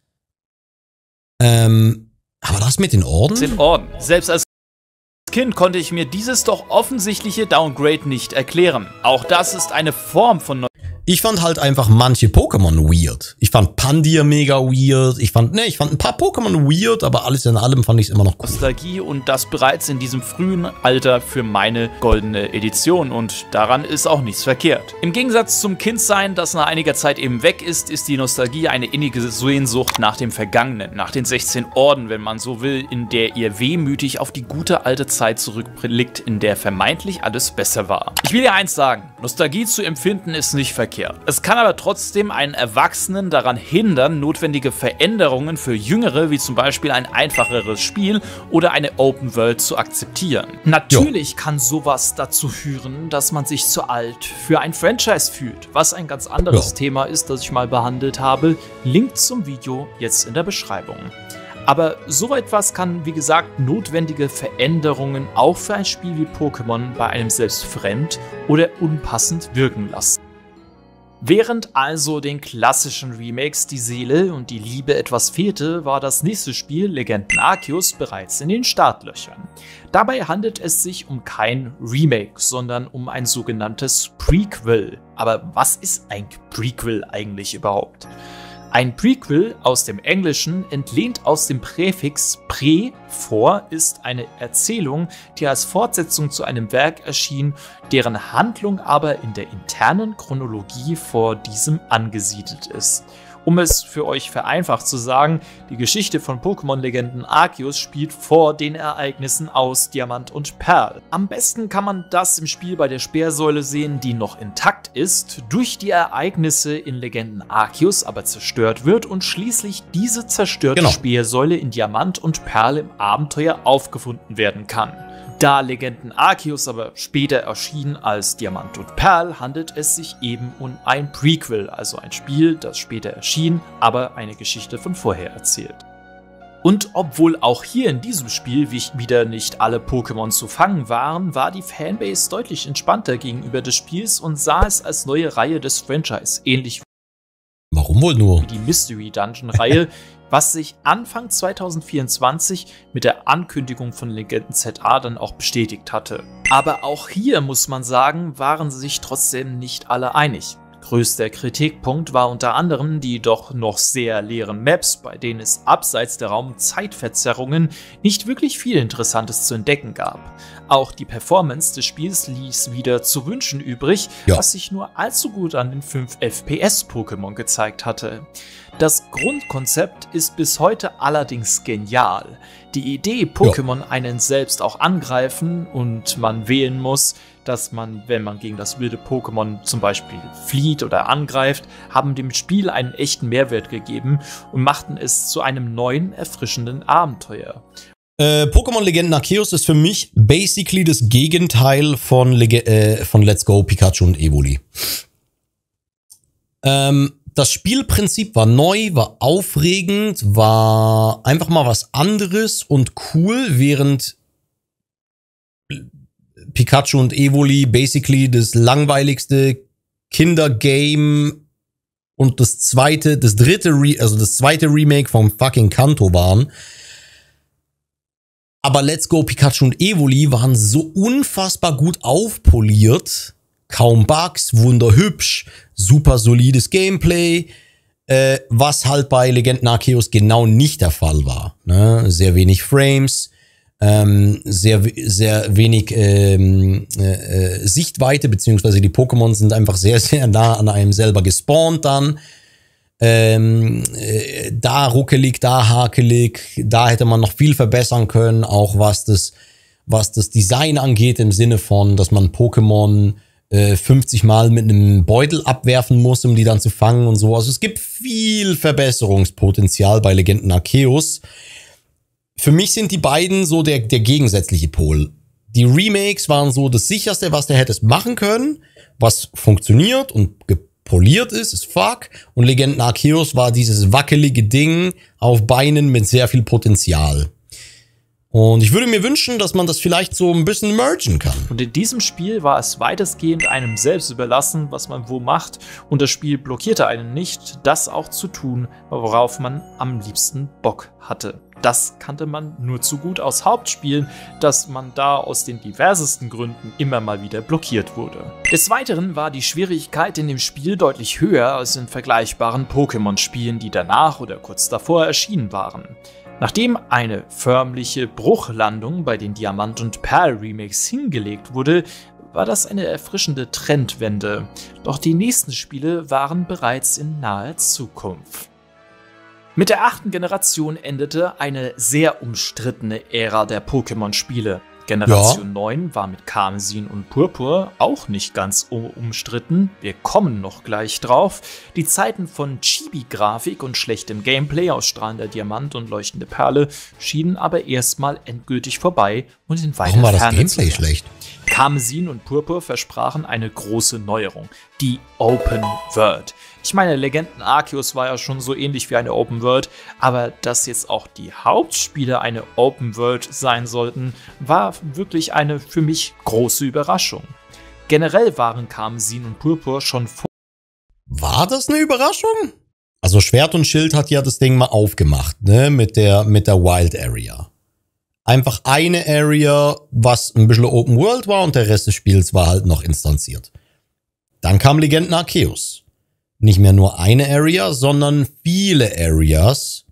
Ähm, aber das mit den Orden? in Orden. Selbst als Kind konnte ich mir dieses doch offensichtliche Downgrade nicht erklären. Auch das ist eine Form von Ich fand halt einfach manche Pokémon weird. Ich fand Pandir mega weird. Ich fand, ne, ich fand ein paar Pokémon weird, aber alles in allem fand ich es immer noch cool. Nostalgie und das bereits in diesem frühen Alter für meine goldene Edition und daran ist auch nichts verkehrt. Im Gegensatz zum Kindsein, das nach einiger Zeit eben weg ist, ist die Nostalgie eine innige Sehnsucht nach dem Vergangenen, nach den sechzehn Orden, wenn man so will, in der ihr wehmütig auf die gute alte Zeit zurückblickt, in der vermeintlich alles besser war. Ich will dir eins sagen, Nostalgie zu empfinden ist nicht verkehrt. Es kann aber trotzdem einen Erwachsenen daran hindern, notwendige Veränderungen für Jüngere, wie zum Beispiel ein einfacheres Spiel oder eine Open World zu akzeptieren. Natürlich kann sowas dazu führen, dass man sich zu alt für ein Franchise fühlt, was ein ganz anderes Ja. Thema ist, das ich mal behandelt habe. Link zum Video jetzt in der Beschreibung. Aber so etwas kann, wie gesagt, notwendige Veränderungen auch für ein Spiel wie Pokémon bei einem selbst fremd oder unpassend wirken lassen. Während also den klassischen Remakes die Seele und die Liebe etwas fehlte, war das nächste Spiel, Legenden Arceus, bereits in den Startlöchern. Dabei handelt es sich um kein Remake, sondern um ein sogenanntes Prequel. Aber was ist ein Prequel eigentlich überhaupt? Ein Prequel aus dem Englischen, entlehnt aus dem Präfix pre, vor, ist eine Erzählung, die als Fortsetzung zu einem Werk erschien, deren Handlung aber in der internen Chronologie vor diesem angesiedelt ist. Um es für euch vereinfacht zu sagen, die Geschichte von Pokémon-Legenden Arceus spielt vor den Ereignissen aus Diamant und Perl. Am besten kann man das im Spiel bei der Speersäule sehen, die noch intakt ist, durch die Ereignisse in Legenden Arceus aber zerstört wird und schließlich diese zerstörte Genau. Speersäule in Diamant und Perl im Abenteuer aufgefunden werden kann. Da Legenden Arceus aber später erschien als Diamant und Perl, handelt es sich eben um ein Prequel, also ein Spiel, das später erschien, aber eine Geschichte von vorher erzählt. Und obwohl auch hier in diesem Spiel wieder nicht alle Pokémon zu fangen waren, war die Fanbase deutlich entspannter gegenüber des Spiels und sah es als neue Reihe des Franchise, ähnlich Warum wohl nur? wie die Mystery Dungeon Reihe, was sich Anfang zweitausendvierundzwanzig mit der Ankündigung von Legenden Z A dann auch bestätigt hatte. Aber auch hier muss man sagen, waren sich trotzdem nicht alle einig. Größter Kritikpunkt war unter anderem die doch noch sehr leeren Maps, bei denen es abseits der Raumzeitverzerrungen nicht wirklich viel Interessantes zu entdecken gab. Auch die Performance des Spiels ließ wieder zu wünschen übrig, ja. was sich nur allzu gut an den fünf F P S-Pokémon gezeigt hatte. Das Grundkonzept ist bis heute allerdings genial. Die Idee, Pokémon ja. einen selbst auch angreifen und man wählen muss, dass man, wenn man gegen das wilde Pokémon zum Beispiel flieht oder angreift, haben dem Spiel einen echten Mehrwert gegeben und machten es zu einem neuen, erfrischenden Abenteuer. Äh, Pokémon Legenden Arceus ist für mich basically das Gegenteil von, Lege äh, von Let's Go, Pikachu und Evoli. Ähm, das Spielprinzip war neu, war aufregend, war einfach mal was anderes und cool, während Pikachu und Evoli basically das langweiligste Kindergame und das zweite, das dritte, Re also das zweite Remake vom fucking Kanto waren. Aber Let's Go Pikachu und Evoli waren so unfassbar gut aufpoliert, kaum Bugs, wunderhübsch, super solides Gameplay, äh, was halt bei Legenden Arceus genau nicht der Fall war. Ne? Sehr wenig Frames, ähm, sehr sehr wenig ähm, äh, Sichtweite, beziehungsweise die Pokémon sind einfach sehr, sehr nah an einem selber gespawnt dann. Ähm, äh, da ruckelig, da hakelig, da hätte man noch viel verbessern können, auch was das, was das Design angeht, im Sinne von, dass man Pokémon äh, fünfzig Mal mit einem Beutel abwerfen muss, um die dann zu fangen und so. Also es gibt viel Verbesserungspotenzial bei Legenden Arceus. Für mich sind die beiden so der, der gegensätzliche Pol. Die Remakes waren so das sicherste, was du hättest machen können, was funktioniert und ge poliert ist, ist fuck. Und Legenden Arceus war dieses wackelige Ding auf Beinen mit sehr viel Potenzial. Und ich würde mir wünschen, dass man das vielleicht so ein bisschen mergen kann. Und in diesem Spiel war es weitestgehend einem selbst überlassen, was man wo macht. Und das Spiel blockierte einen nicht, das auch zu tun, worauf man am liebsten Bock hatte. Das kannte man nur zu gut aus Hauptspielen, dass man da aus den diversesten Gründen immer mal wieder blockiert wurde. Des Weiteren war die Schwierigkeit in dem Spiel deutlich höher als in vergleichbaren Pokémon-Spielen, die danach oder kurz davor erschienen waren. Nachdem eine förmliche Bruchlandung bei den Diamant- und Perl-Remakes hingelegt wurde, war das eine erfrischende Trendwende. Doch die nächsten Spiele waren bereits in naher Zukunft. Mit der achten Generation endete eine sehr umstrittene Ära der Pokémon-Spiele. Generation ja. neun war mit Karmesin und Purpur auch nicht ganz umstritten. Wir kommen noch gleich drauf. Die Zeiten von Chibi-Grafik und schlechtem Gameplay aus strahlender Diamant und leuchtende Perle schienen aber erstmal endgültig vorbei und in weiter Ferne. Warum war das Gameplay schlecht? Karmesin und Purpur versprachen eine große Neuerung, die Open World. Ich meine, Legenden Arceus war ja schon so ähnlich wie eine Open World, aber dass jetzt auch die Hauptspiele eine Open World sein sollten, war wirklich eine für mich große Überraschung. Generell waren Karmesin und Purpur schon vor... War das eine Überraschung? Also Schwert und Schild hat ja das Ding mal aufgemacht, ne, mit der, mit der Wild Area. Einfach eine Area, was ein bisschen Open World war und der Rest des Spiels war halt noch instanziert. Dann kam Legenden Arceus. Nicht mehr nur eine Area, sondern viele Areas.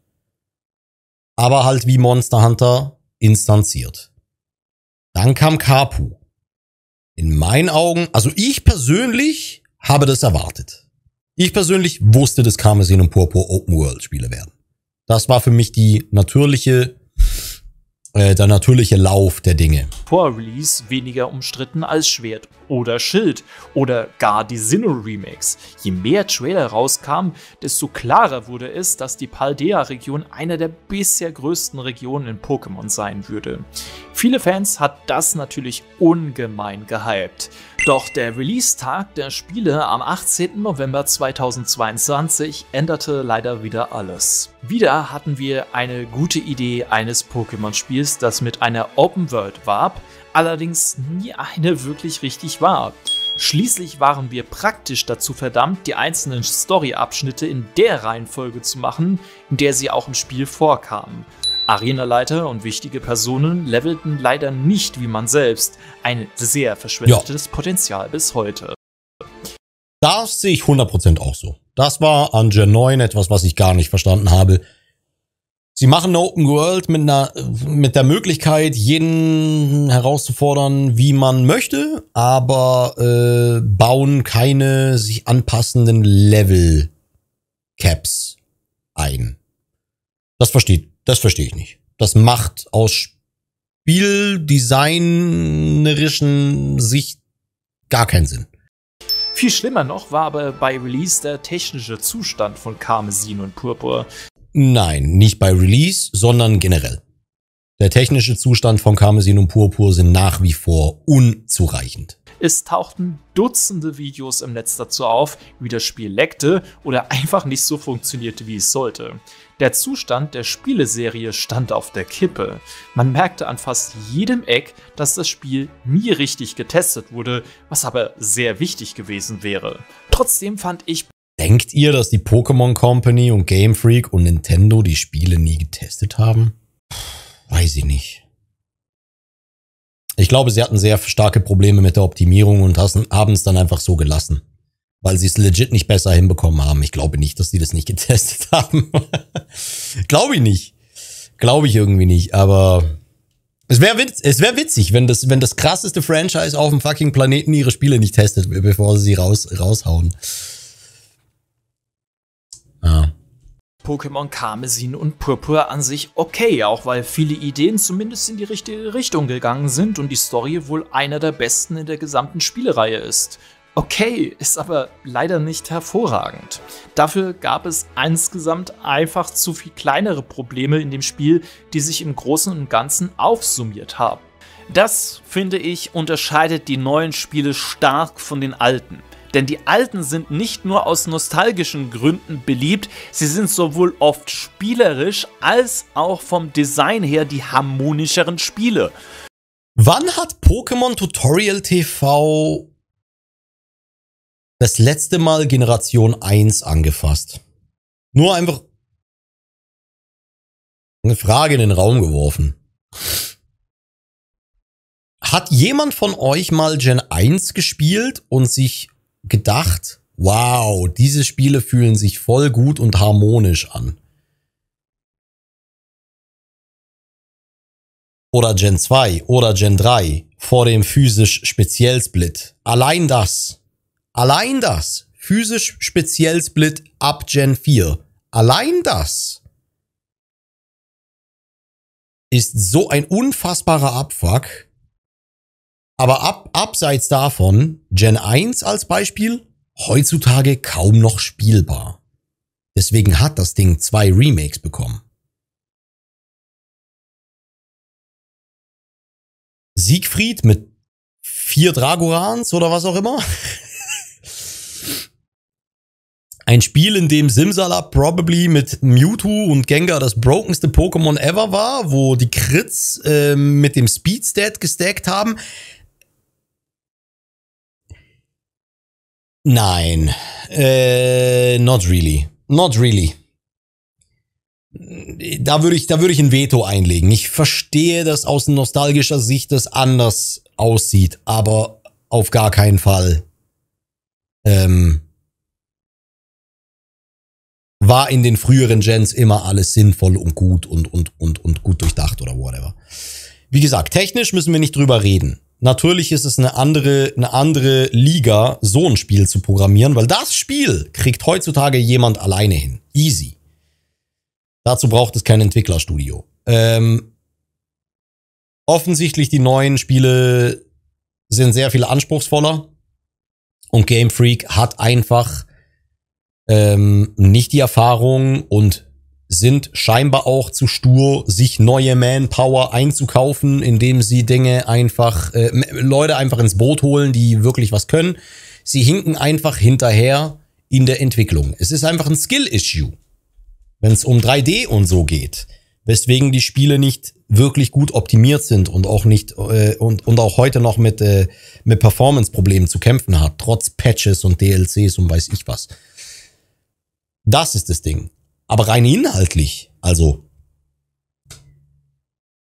Aber halt wie Monster Hunter instanziert. Dann kam Kapu. In meinen Augen, also ich persönlich habe das erwartet. Ich persönlich wusste, dass Karmesin und Purpur Open World Spiele werden. Das war für mich die natürliche der natürliche Lauf der Dinge. Vor Release weniger umstritten als Schwert oder Schild oder gar die Sinnoh-Remakes. Je mehr Trailer rauskamen, desto klarer wurde es, dass die Paldea-Region eine der bisher größten Regionen in Pokémon sein würde. Viele Fans hat das natürlich ungemein gehypt. Doch der Release-Tag der Spiele am achtzehnten November zweitausendzweiundzwanzig änderte leider wieder alles. Wieder hatten wir eine gute Idee eines Pokémon-Spiels, das mit einer Open World warb, allerdings nie eine wirklich richtig war. Schließlich waren wir praktisch dazu verdammt, die einzelnen Story-Abschnitte in der Reihenfolge zu machen, in der sie auch im Spiel vorkamen. Arenaleiter und wichtige Personen levelten leider nicht wie man selbst, ein sehr verschwendetes ja. Potenzial bis heute. Das sehe ich hundert Prozent auch so. Das war an Gen neun etwas, was ich gar nicht verstanden habe. Sie machen eine Open World mit einer, mit der Möglichkeit, jeden herauszufordern, wie man möchte, aber äh, bauen keine sich anpassenden Level Caps ein. Das versteht, das verstehe ich nicht. Das macht aus spieldesignerischen Sicht gar keinen Sinn. Viel schlimmer noch war aber bei Release der technische Zustand von Karmesin und Purpur. Nein, nicht bei Release, sondern generell. Der technische Zustand von Karmesin und Purpur sind nach wie vor unzureichend. Es tauchten Dutzende Videos im Netz dazu auf, wie das Spiel leckte oder einfach nicht so funktionierte, wie es sollte. Der Zustand der Spieleserie stand auf der Kippe. Man merkte an fast jedem Eck, dass das Spiel nie richtig getestet wurde, was aber sehr wichtig gewesen wäre. Trotzdem fand ich... Denkt ihr, dass die Pokémon Company und Game Freak und Nintendo die Spiele nie getestet haben? Weiß ich nicht. Ich glaube, sie hatten sehr starke Probleme mit der Optimierung und haben es dann einfach so gelassen. Weil sie es legit nicht besser hinbekommen haben. Ich glaube nicht, dass die das nicht getestet haben. Glaube ich nicht. Glaube ich irgendwie nicht. Aber es wäre witz, es wäre witzig, wenn das, wenn das krasseste Franchise auf dem fucking Planeten ihre Spiele nicht testet, bevor sie sie raus, raushauen. Ah. Pokémon Karmesin und Purpur an sich okay, auch weil viele Ideen zumindest in die richtige Richtung gegangen sind und die Story wohl einer der besten in der gesamten Spielereihe ist. Okay, ist aber leider nicht hervorragend. Dafür gab es insgesamt einfach zu viel kleinere Probleme in dem Spiel, die sich im Großen und Ganzen aufsummiert haben. Das, finde ich, unterscheidet die neuen Spiele stark von den alten. Denn die alten sind nicht nur aus nostalgischen Gründen beliebt, sie sind sowohl oft spielerisch als auch vom Design her die harmonischeren Spiele. Wann hat Pokémon Tutorial T V das letzte Mal Generation eins angefasst? Nur einfach eine Frage in den Raum geworfen. Hat jemand von euch mal Gen eins gespielt und sich gedacht, wow, diese Spiele fühlen sich voll gut und harmonisch an? Oder Gen zwei oder Gen drei vor dem physisch speziell Split. Allein das, allein das, physisch speziell Split ab Gen vier, allein das ist so ein unfassbarer Abfuck. Aber ab, abseits davon, Gen eins als Beispiel, heutzutage kaum noch spielbar. Deswegen hat das Ding zwei Remakes bekommen. Siegfried mit vier Dragorans oder was auch immer. Ein Spiel, in dem Simsalab probably mit Mewtwo und Gengar das brokenste Pokémon ever war, wo die Crits äh, mit dem Speed-Stat gestackt haben. Nein, äh, not really, not really. Da würde ich, da würde ich ein Veto einlegen. Ich verstehe, dass aus nostalgischer Sicht das anders aussieht, aber auf gar keinen Fall. Ähm, war in den früheren Gens immer alles sinnvoll und gut und, und, und, und gut durchdacht oder whatever. Wie gesagt, technisch müssen wir nicht drüber reden. Natürlich ist es eine andere, eine andere Liga, so ein Spiel zu programmieren, weil das Spiel kriegt heutzutage jemand alleine hin. Easy. Dazu braucht es kein Entwicklerstudio. Ähm, offensichtlich die neuen Spiele sind sehr viel anspruchsvoller und Game Freak hat einfach ähm, nicht die Erfahrung und sind scheinbar auch zu stur, sich neue Manpower einzukaufen, indem sie Dinge einfach, äh, Leute einfach ins Boot holen, die wirklich was können. Sie hinken einfach hinterher in der Entwicklung. Es ist einfach ein Skill-Issue, wenn es um drei D und so geht, weswegen die Spiele nicht wirklich gut optimiert sind und auch nicht äh, und und auch heute noch mit äh, mit Performance-Problemen zu kämpfen hat, trotz Patches und D L Cs und weiß ich was. Das ist das Ding. Aber rein inhaltlich, also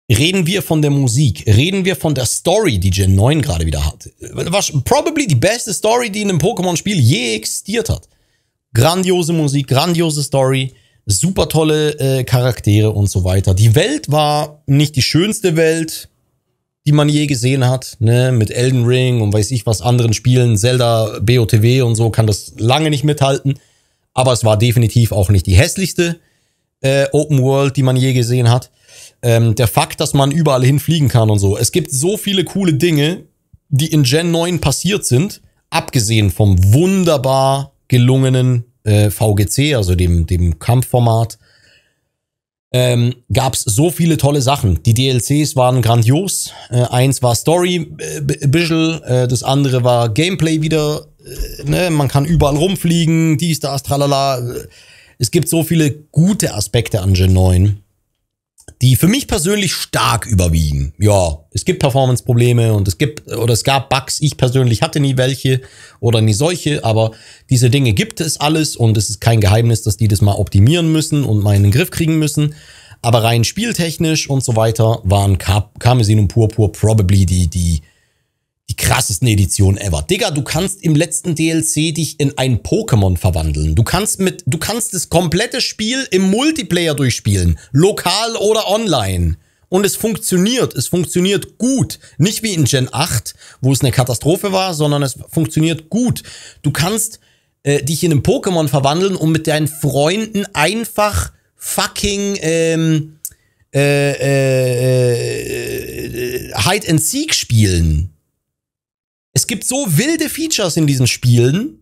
Reden wir von der Musik, reden wir von der Story, die Gen neun gerade wieder hat. Was probably die beste Story, die in einem Pokémon-Spiel je existiert hat. Grandiose Musik, grandiose Story, super tolle äh, Charaktere und so weiter. Die Welt war nicht die schönste Welt, die man je gesehen hat, ne, mit Elden Ring und weiß ich was anderen Spielen, Zelda, B O T W und so, kann das lange nicht mithalten. Aber es war definitiv auch nicht die hässlichste äh, Open World, die man je gesehen hat. Ähm, der Fakt, dass man überall hinfliegen kann und so. Es gibt so viele coole Dinge, die in Gen neun passiert sind, abgesehen vom wunderbar gelungenen äh, V G C, also dem, dem Kampfformat. Ähm, gab's so viele tolle Sachen. Die D L Cs waren grandios. Äh, eins war Story, äh, bisschen, äh, das andere war Gameplay wieder. Äh, ne? Man kann überall rumfliegen, dies, das, tralala. Es gibt so viele gute Aspekte an Gen neun, die für mich persönlich stark überwiegen. Ja, es gibt Performance-Probleme und es gibt, oder es gab Bugs. Ich persönlich hatte nie welche oder nie solche, aber diese Dinge gibt es alles und es ist kein Geheimnis, dass die das mal optimieren müssen und mal in den Griff kriegen müssen. Aber rein spieltechnisch und so weiter waren Karmesin und Purpur probably die, die, die krassesten Editionen ever. Digga, du kannst im letzten D L C dich in ein Pokémon verwandeln. Du kannst mit, du kannst das komplette Spiel im Multiplayer durchspielen. Lokal oder online. Und es funktioniert. Es funktioniert gut. Nicht wie in Gen acht, wo es eine Katastrophe war, sondern es funktioniert gut. Du kannst äh, dich in ein Pokémon verwandeln und mit deinen Freunden einfach fucking ähm, äh, äh, äh, Hide and Seek spielen. Es gibt so wilde Features in diesen Spielen.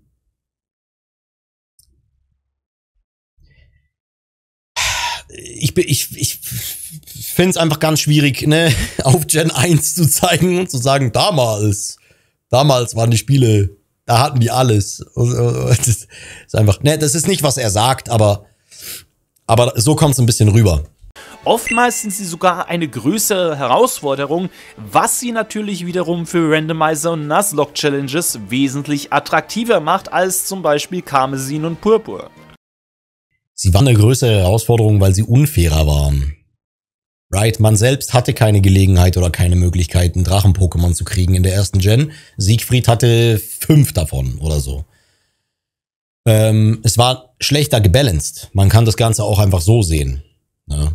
Ich, ich, ich finde es einfach ganz schwierig, ne, auf Gen eins zu zeigen und zu sagen, damals, damals waren die Spiele, da hatten die alles. Das ist einfach, ne, das ist nicht, was er sagt, aber, aber so kommt es ein bisschen rüber. Oftmals sind sie sogar eine größere Herausforderung, was sie natürlich wiederum für Randomizer und Nuzlocke-Challenges wesentlich attraktiver macht als zum Beispiel Karmesin und Purpur. Sie waren eine größere Herausforderung, weil sie unfairer waren. Right, man selbst hatte keine Gelegenheit oder keine Möglichkeit, einen Drachen-Pokémon zu kriegen in der ersten Gen. Siegfried hatte fünf davon oder so. Ähm, es war schlechter gebalanced. Man kann das Ganze auch einfach so sehen. Ja.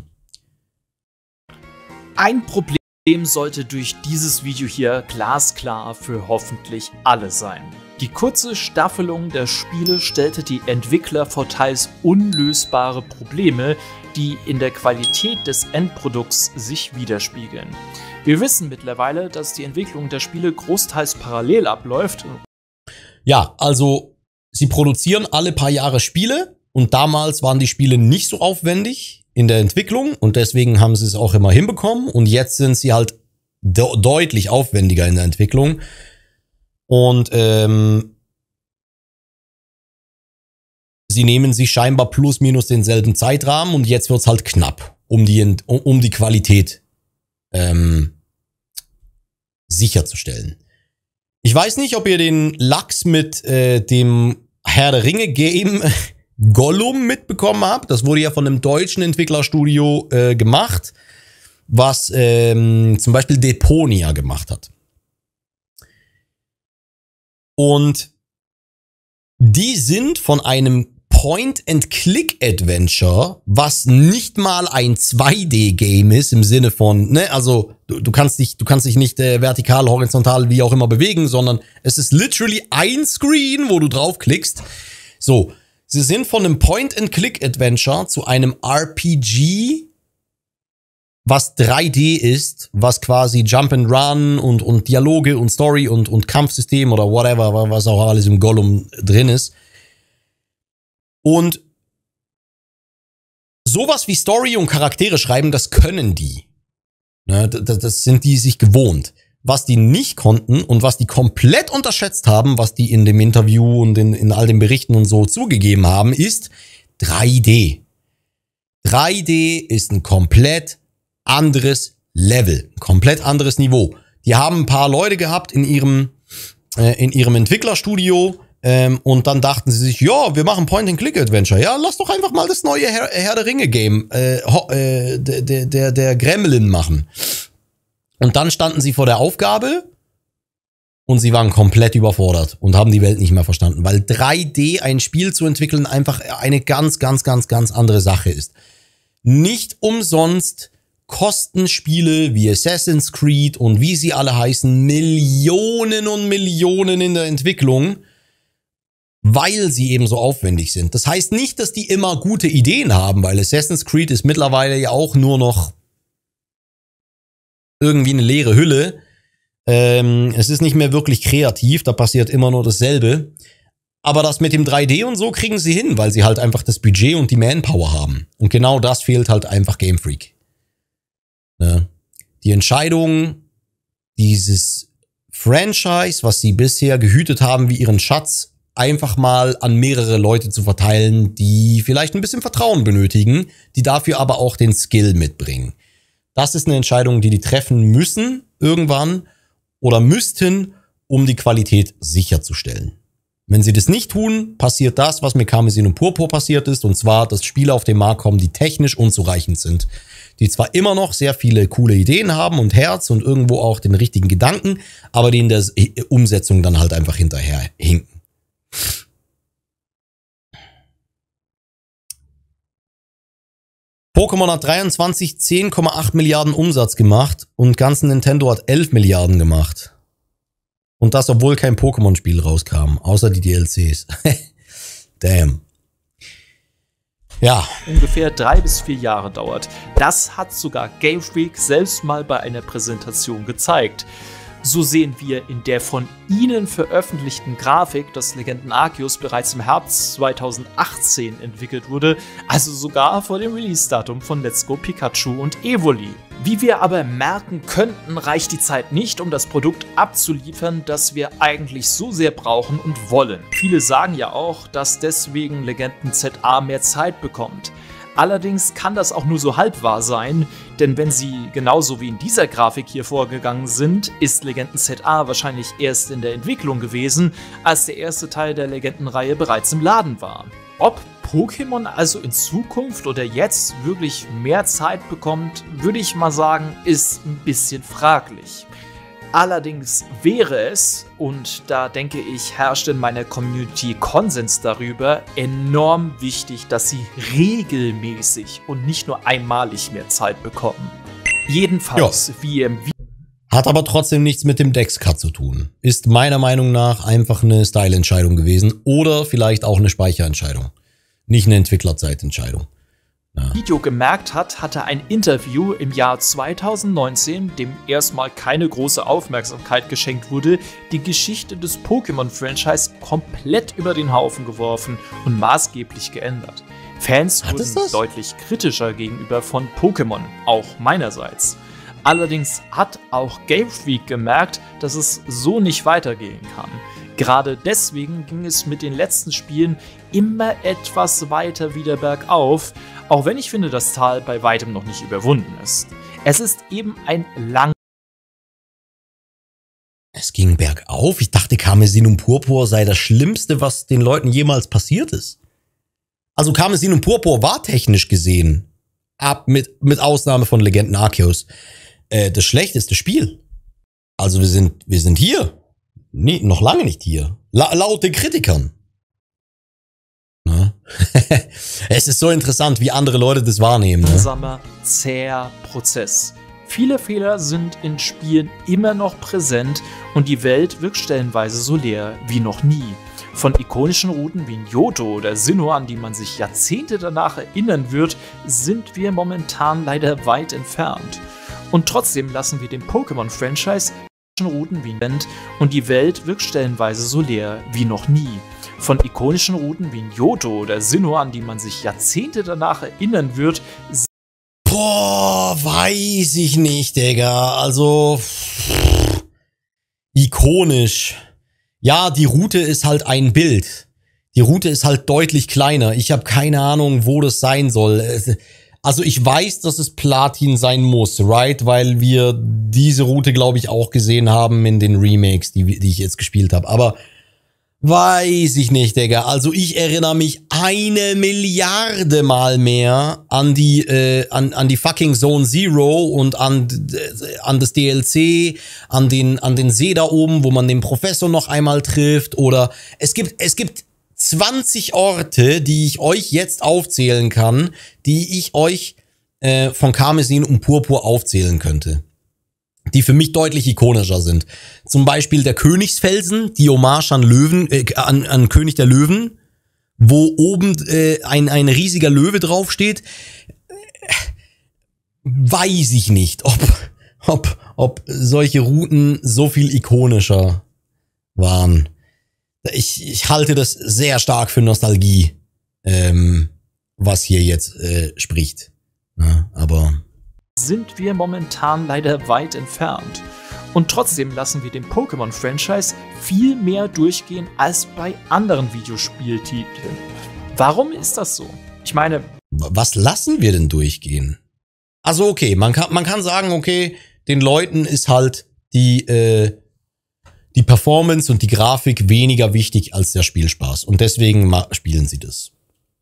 Ein Problem sollte durch dieses Video hier glasklar für hoffentlich alle sein. Die kurze Staffelung der Spiele stellte die Entwickler vor teils unlösbare Probleme, die in der Qualität des Endprodukts sich widerspiegeln. Wir wissen mittlerweile, dass die Entwicklung der Spiele großteils parallel abläuft. Ja, also sie produzieren alle paar Jahre Spiele und damals waren die Spiele nicht so aufwendig in der Entwicklung und deswegen haben sie es auch immer hinbekommen und jetzt sind sie halt de deutlich aufwendiger in der Entwicklung und ähm, sie nehmen sich scheinbar plus minus denselben Zeitrahmen und jetzt wird's halt knapp, um die, um, um die Qualität ähm, sicherzustellen. Ich weiß nicht, ob ihr den Lachs mit äh, dem Herr der Ringe Game Gollum mitbekommen habt. Das wurde ja von einem deutschen Entwicklerstudio äh, gemacht, was ähm, zum Beispiel Deponia gemacht hat. Und die sind von einem Point-and-Click-Adventure, was nicht mal ein zwei D-Game ist im Sinne von, ne, also du, du kannst dich, du kannst dich nicht äh, vertikal, horizontal, wie auch immer bewegen, sondern es ist literally ein Screen, wo du draufklickst. So. Sie sind von einem Point-and-Click-Adventure zu einem R P G, was drei D ist, was quasi Jump and Run und, und Dialoge und Story und, und Kampfsystem oder whatever, was auch alles im Gollum drin ist. Und sowas wie Story und Charaktere schreiben, das können die. Ne, das, das sind die sich gewohnt. Was die nicht konnten und was die komplett unterschätzt haben, was die in dem Interview und in, in all den Berichten und so zugegeben haben, ist drei D. drei D ist ein komplett anderes Level, ein komplett anderes Niveau. Die haben ein paar Leute gehabt in ihrem, äh, in ihrem Entwicklerstudio, Ähm, und dann dachten sie sich, ja, wir machen Point-and-Click-Adventure. Ja, lass doch einfach mal das neue Herr, Herr der Ringe-Game, äh, äh, der, der, der Gremlin machen. Und dann standen sie vor der Aufgabe und sie waren komplett überfordert und haben die Welt nicht mehr verstanden, weil drei D ein Spiel zu entwickeln einfach eine ganz, ganz, ganz, ganz andere Sache ist. Nicht umsonst kosten Spiele wie Assassin's Creed und wie sie alle heißen Millionen und Millionen in der Entwicklung, weil sie eben so aufwendig sind. Das heißt nicht, dass die immer gute Ideen haben, weil Assassin's Creed ist mittlerweile ja auch nur noch irgendwie eine leere Hülle. Ähm, es ist nicht mehr wirklich kreativ, da passiert immer nur dasselbe. Aber das mit dem drei D und so kriegen sie hin, weil sie halt einfach das Budget und die Manpower haben. Und genau das fehlt halt einfach Game Freak. Ja. Die Entscheidung, dieses Franchise, was sie bisher gehütet haben wie ihren Schatz, einfach mal an mehrere Leute zu verteilen, die vielleicht ein bisschen Vertrauen benötigen, die dafür aber auch den Skill mitbringen. Das ist eine Entscheidung, die die treffen müssen irgendwann oder müssten, um die Qualität sicherzustellen. Wenn sie das nicht tun, passiert das, was mit Karmesin und Purpur passiert ist, und zwar, dass Spiele auf den Markt kommen, die technisch unzureichend sind, die zwar immer noch sehr viele coole Ideen haben und Herz und irgendwo auch den richtigen Gedanken, aber die in der Umsetzung dann halt einfach hinterher hinken. Pokémon hat dreiundzwanzig zehn Komma acht Milliarden Umsatz gemacht und ganz Nintendo hat elf Milliarden gemacht. Und das, obwohl kein Pokémon-Spiel rauskam, außer die D L Cs. Damn. Ja. Ungefähr drei bis vier Jahre dauert. Das hat sogar Game Freak selbst mal bei einer Präsentation gezeigt. So sehen wir in der von ihnen veröffentlichten Grafik, dass Legenden Arceus bereits im Herbst zweitausendachtzehn entwickelt wurde, also sogar vor dem Release-Datum von Let's Go Pikachu und Evoli. Wie wir aber merken könnten, reicht die Zeit nicht, um das Produkt abzuliefern, das wir eigentlich so sehr brauchen und wollen. Viele sagen ja auch, dass deswegen Legenden Z A mehr Zeit bekommt. Allerdings kann das auch nur so halb wahr sein, denn wenn sie genauso wie in dieser Grafik hier vorgegangen sind, ist Legenden Z A wahrscheinlich erst in der Entwicklung gewesen, als der erste Teil der Legendenreihe bereits im Laden war. Ob Pokémon also in Zukunft oder jetzt wirklich mehr Zeit bekommt, würde ich mal sagen, ist ein bisschen fraglich. Allerdings wäre es, und da denke ich, herrscht in meiner Community Konsens darüber, enorm wichtig, dass sie regelmäßig und nicht nur einmalig mehr Zeit bekommen. Jedenfalls, ja. wie im Vi- Hat aber trotzdem nichts mit dem Dex-Cut zu tun. Ist meiner Meinung nach einfach eine Style-Entscheidung gewesen oder vielleicht auch eine Speicherentscheidung. Nicht eine Entwicklerzeitentscheidung. Ja. Video gemerkt hat, hatte ein Interview im Jahr zweitausendneunzehn, dem erstmal keine große Aufmerksamkeit geschenkt wurde, die Geschichte des Pokémon-Franchise komplett über den Haufen geworfen und maßgeblich geändert. Fans Hat wurden deutlich kritischer gegenüber von Pokémon, auch meinerseits. Allerdings hat auch Game Freak gemerkt, dass es so nicht weitergehen kann. Gerade deswegen ging es mit den letzten Spielen immer etwas weiter wieder bergauf, auch wenn ich finde, das Tal bei weitem noch nicht überwunden ist. Es ist eben ein lang... Es ging bergauf? Ich dachte, Karmesin und Purpur sei das Schlimmste, was den Leuten jemals passiert ist. Also Karmesin und Purpur war technisch gesehen, ab mit, mit Ausnahme von Legenden Arceus, äh, das schlechteste Spiel. Also wir sind, wir sind hier. Nee, noch lange nicht hier. La laut den Kritikern. Ne? Es ist so interessant, wie andere Leute das wahrnehmen. Ne? Langsamer, zäher Prozess. Viele Fehler sind in Spielen immer noch präsent und die Welt wirkt stellenweise so leer wie noch nie. Von ikonischen Routen wie Johto oder Sinnoh, an die man sich Jahrzehnte danach erinnern wird, sind wir momentan leider weit entfernt. Und trotzdem lassen wir dem Pokémon-Franchise Routen wie Band und die Welt wirkt stellenweise so leer wie noch nie. Von ikonischen Routen wie Johto oder Sinnoh, an die man sich Jahrzehnte danach erinnern wird. Boah, weiß ich nicht, Digga. Also pff, ikonisch. Ja, die Route ist halt ein Bild. Die Route ist halt deutlich kleiner. Ich habe keine Ahnung, wo das sein soll. Also ich weiß, dass es Platin sein muss, right? Weil wir diese Route, glaube ich, auch gesehen haben in den Remakes, die, die ich jetzt gespielt habe. Aber Weiß ich nicht, Digga. Also ich erinnere mich eine Milliarde Mal mehr an die äh, an an die fucking Zone Zero und an äh, an das D L C, an den an den See da oben, wo man den Professor noch einmal trifft. Oder es gibt es gibt zwanzig Orte, die ich euch jetzt aufzählen kann, die ich euch äh, von Karmesin und Purpur aufzählen könnte, die für mich deutlich ikonischer sind. Zum Beispiel der Königsfelsen, die Hommage an Löwen, äh, an, an König der Löwen, wo oben äh, ein, ein riesiger Löwe draufsteht. Weiß ich nicht, ob, ob, ob solche Routen so viel ikonischer waren. Ich, ich halte das sehr stark für Nostalgie, ähm, was hier jetzt äh, spricht. Ja, aber sind wir momentan leider weit entfernt. Und trotzdem lassen wir den Pokémon-Franchise viel mehr durchgehen als bei anderen Videospieltiteln. Warum ist das so? Ich meine... Was lassen wir denn durchgehen? Also okay, man kann, man kann sagen, okay, den Leuten ist halt die, äh, die Performance und die Grafik weniger wichtig als der Spielspaß. Und deswegen spielen sie das.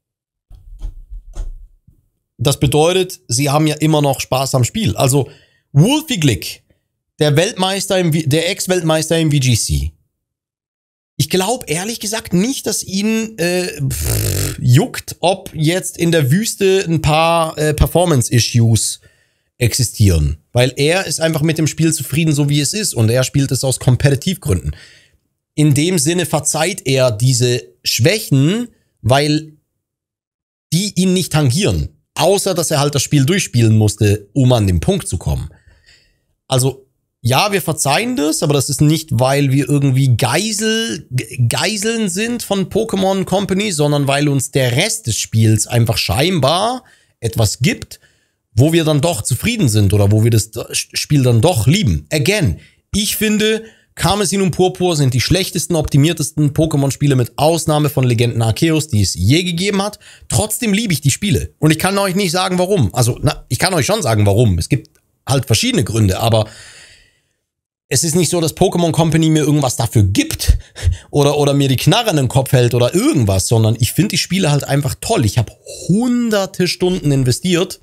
Das bedeutet, sie haben ja immer noch Spaß am Spiel. Also Wolfie Glick, der Weltmeister, im, der Ex-Weltmeister im V G C. Ich glaube ehrlich gesagt nicht, dass ihn äh, pff, juckt, ob jetzt in der Wüste ein paar äh, Performance-Issues existieren. Weil er ist einfach mit dem Spiel zufrieden, so wie es ist. Und er spielt es aus Kompetitivgründen. In dem Sinne verzeiht er diese Schwächen, weil die ihn nicht tangieren. Außer, dass er halt das Spiel durchspielen musste, um an den Punkt zu kommen. Also, ja, wir verzeihen das, aber das ist nicht, weil wir irgendwie Geisel, Geiseln sind von Pokémon Company, sondern weil uns der Rest des Spiels einfach scheinbar etwas gibt, wo wir dann doch zufrieden sind oder wo wir das Spiel dann doch lieben. Again, ich finde, Karmesin und Purpur sind die schlechtesten, optimiertesten Pokémon-Spiele mit Ausnahme von Legenden Arceus, die es je gegeben hat. Trotzdem liebe ich die Spiele. Und ich kann euch nicht sagen, warum. Also, na, ich kann euch schon sagen, warum. Es gibt halt verschiedene Gründe, aber es ist nicht so, dass Pokémon Company mir irgendwas dafür gibt oder, oder mir die Knarre in den Kopf hält oder irgendwas, sondern ich finde die Spiele halt einfach toll. Ich habe hunderte Stunden investiert.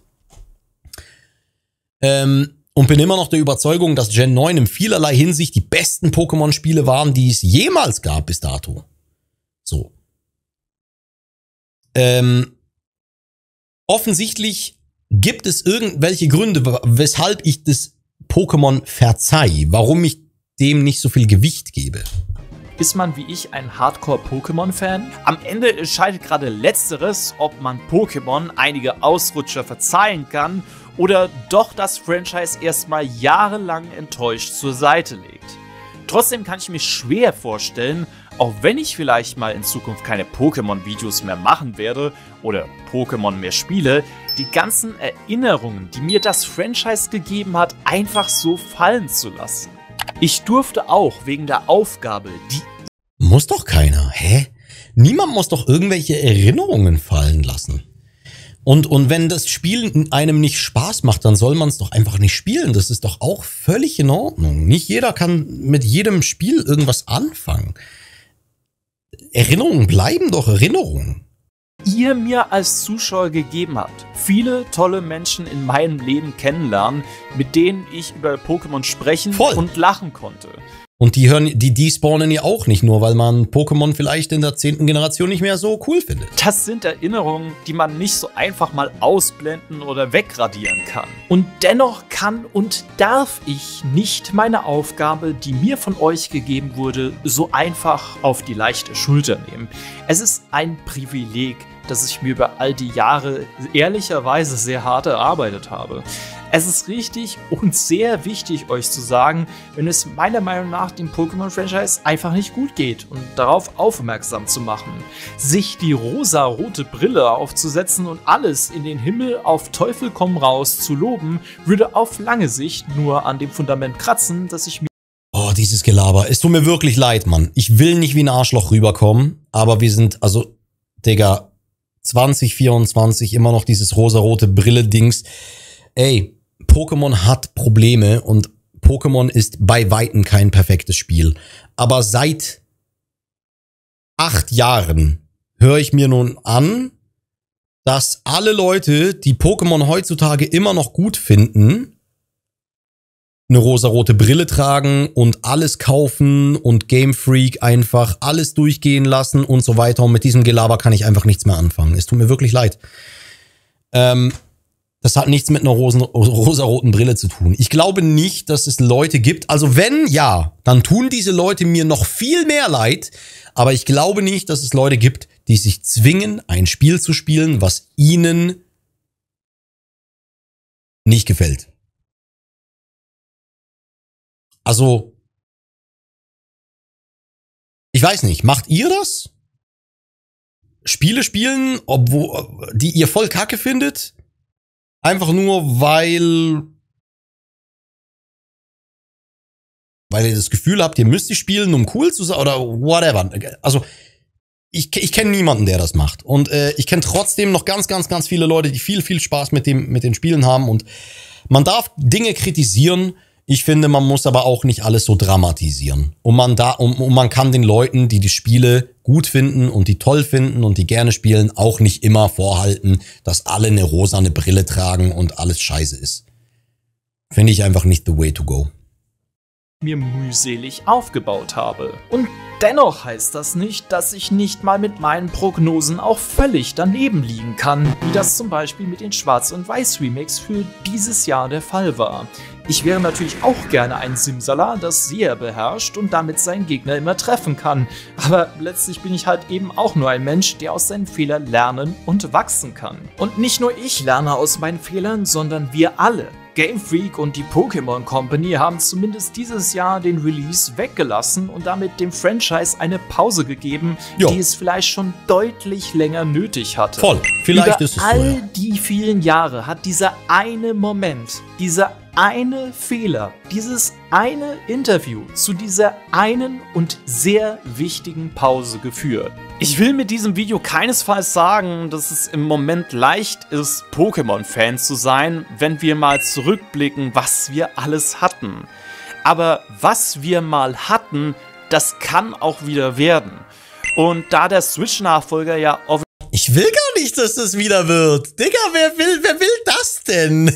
Ähm, Und bin immer noch der Überzeugung, dass Gen neun in vielerlei Hinsicht die besten Pokémon-Spiele waren, die es jemals gab bis dato. So. Ähm, offensichtlich gibt es irgendwelche Gründe, weshalb ich das Pokémon verzeih, warum ich dem nicht so viel Gewicht gebe. Ist man wie ich ein Hardcore-Pokémon-Fan? Am Ende entscheidet gerade Letzteres, ob man Pokémon einige Ausrutscher verzeihen kann oder doch das Franchise erstmal jahrelang enttäuscht zur Seite legt. Trotzdem kann ich mir schwer vorstellen, auch wenn ich vielleicht mal in Zukunft keine Pokémon-Videos mehr machen werde oder Pokémon mehr spiele, die ganzen Erinnerungen, die mir das Franchise gegeben hat, einfach so fallen zu lassen. Ich durfte auch wegen der Aufgabe, die... Muss doch keiner, hä? Niemand muss doch irgendwelche Erinnerungen fallen lassen. Und, und wenn das Spiel einem nicht Spaß macht, dann soll man es doch einfach nicht spielen. Das ist doch auch völlig in Ordnung. Nicht jeder kann mit jedem Spiel irgendwas anfangen. Erinnerungen bleiben doch Erinnerungen. Ihr mir als Zuschauer gegeben habt. Viele tolle Menschen in meinem Leben kennenlernen, mit denen ich über Pokémon sprechen Voll. und lachen konnte. Und die hören, die despawnen ja auch nicht nur, weil man Pokémon vielleicht in der zehnten Generation nicht mehr so cool findet. Das sind Erinnerungen, die man nicht so einfach mal ausblenden oder wegradieren kann. Und dennoch kann und darf ich nicht meine Aufgabe, die mir von euch gegeben wurde, so einfach auf die leichte Schulter nehmen. Es ist ein Privileg, das ich mir über all die Jahre ehrlicherweise sehr hart erarbeitet habe. Es ist richtig und sehr wichtig, euch zu sagen, wenn es meiner Meinung nach dem Pokémon-Franchise einfach nicht gut geht und darauf aufmerksam zu machen. Sich die rosa-rote Brille aufzusetzen und alles in den Himmel auf Teufel komm raus zu loben, würde auf lange Sicht nur an dem Fundament kratzen, das ich mir... Oh, dieses Gelaber. Es tut mir wirklich leid, Mann. Ich will nicht wie ein Arschloch rüberkommen, aber wir sind, also, Digga, zwanzig vierundzwanzig immer noch dieses rosa-rote Brille-Dings. Ey, Pokémon hat Probleme und Pokémon ist bei Weitem kein perfektes Spiel. Aber seit acht Jahren höre ich mir nun an, dass alle Leute, die Pokémon heutzutage immer noch gut finden, eine rosarote Brille tragen und alles kaufen und Game Freak einfach alles durchgehen lassen und so weiter. Und mit diesem Gelaber kann ich einfach nichts mehr anfangen. Es tut mir wirklich leid. Ähm, das hat nichts mit einer rosen, rosaroten Brille zu tun. Ich glaube nicht, dass es Leute gibt. Also wenn, ja, dann tun diese Leute mir noch viel mehr leid. Aber ich glaube nicht, dass es Leute gibt, die sich zwingen, ein Spiel zu spielen, was ihnen nicht gefällt. Also, ich weiß nicht, macht ihr das? Spiele spielen, obwohl, die ihr voll kacke findet? Einfach nur, weil, weil ihr das Gefühl habt, ihr müsst die spielen, um cool zu sein oder whatever. Also, ich, ich kenne niemanden, der das macht. Und äh, ich kenne trotzdem noch ganz, ganz, ganz viele Leute, die viel, viel Spaß mit dem, mit den Spielen haben. Und man darf Dinge kritisieren. Ich finde, man muss aber auch nicht alles so dramatisieren. Und man, da, und, und man kann den Leuten, die die Spiele gut finden und die toll finden und die gerne spielen, auch nicht immer vorhalten, dass alle eine rosane Brille tragen und alles scheiße ist. Finde ich einfach nicht the way to go. Mir mühselig aufgebaut habe. Und dennoch heißt das nicht, dass ich nicht mal mit meinen Prognosen auch völlig daneben liegen kann, wie das zum Beispiel mit den Schwarz- und Weiß-Remakes für dieses Jahr der Fall war. Ich wäre natürlich auch gerne ein Simsala, das sehr beherrscht und damit seinen Gegner immer treffen kann. Aber letztlich bin ich halt eben auch nur ein Mensch, der aus seinen Fehlern lernen und wachsen kann. Und nicht nur ich lerne aus meinen Fehlern, sondern wir alle. Game Freak und die Pokémon Company haben zumindest dieses Jahr den Release weggelassen und damit dem Franchise eine Pause gegeben, jo. die es vielleicht schon deutlich länger nötig hatte. Voll, vielleicht Über ist es so, all ja. die vielen Jahre hat dieser eine Moment, dieser eine Fehler, dieses eine Interview zu dieser einen und sehr wichtigen Pause geführt. Ich will mit diesem Video keinesfalls sagen, dass es im Moment leicht ist, Pokémon-Fan zu sein, wenn wir mal zurückblicken, was wir alles hatten. Aber was wir mal hatten, das kann auch wieder werden. Und da der Switch-Nachfolger ja auf Ich will gar nicht, dass das wieder wird. Digga, wer will, wer will das denn?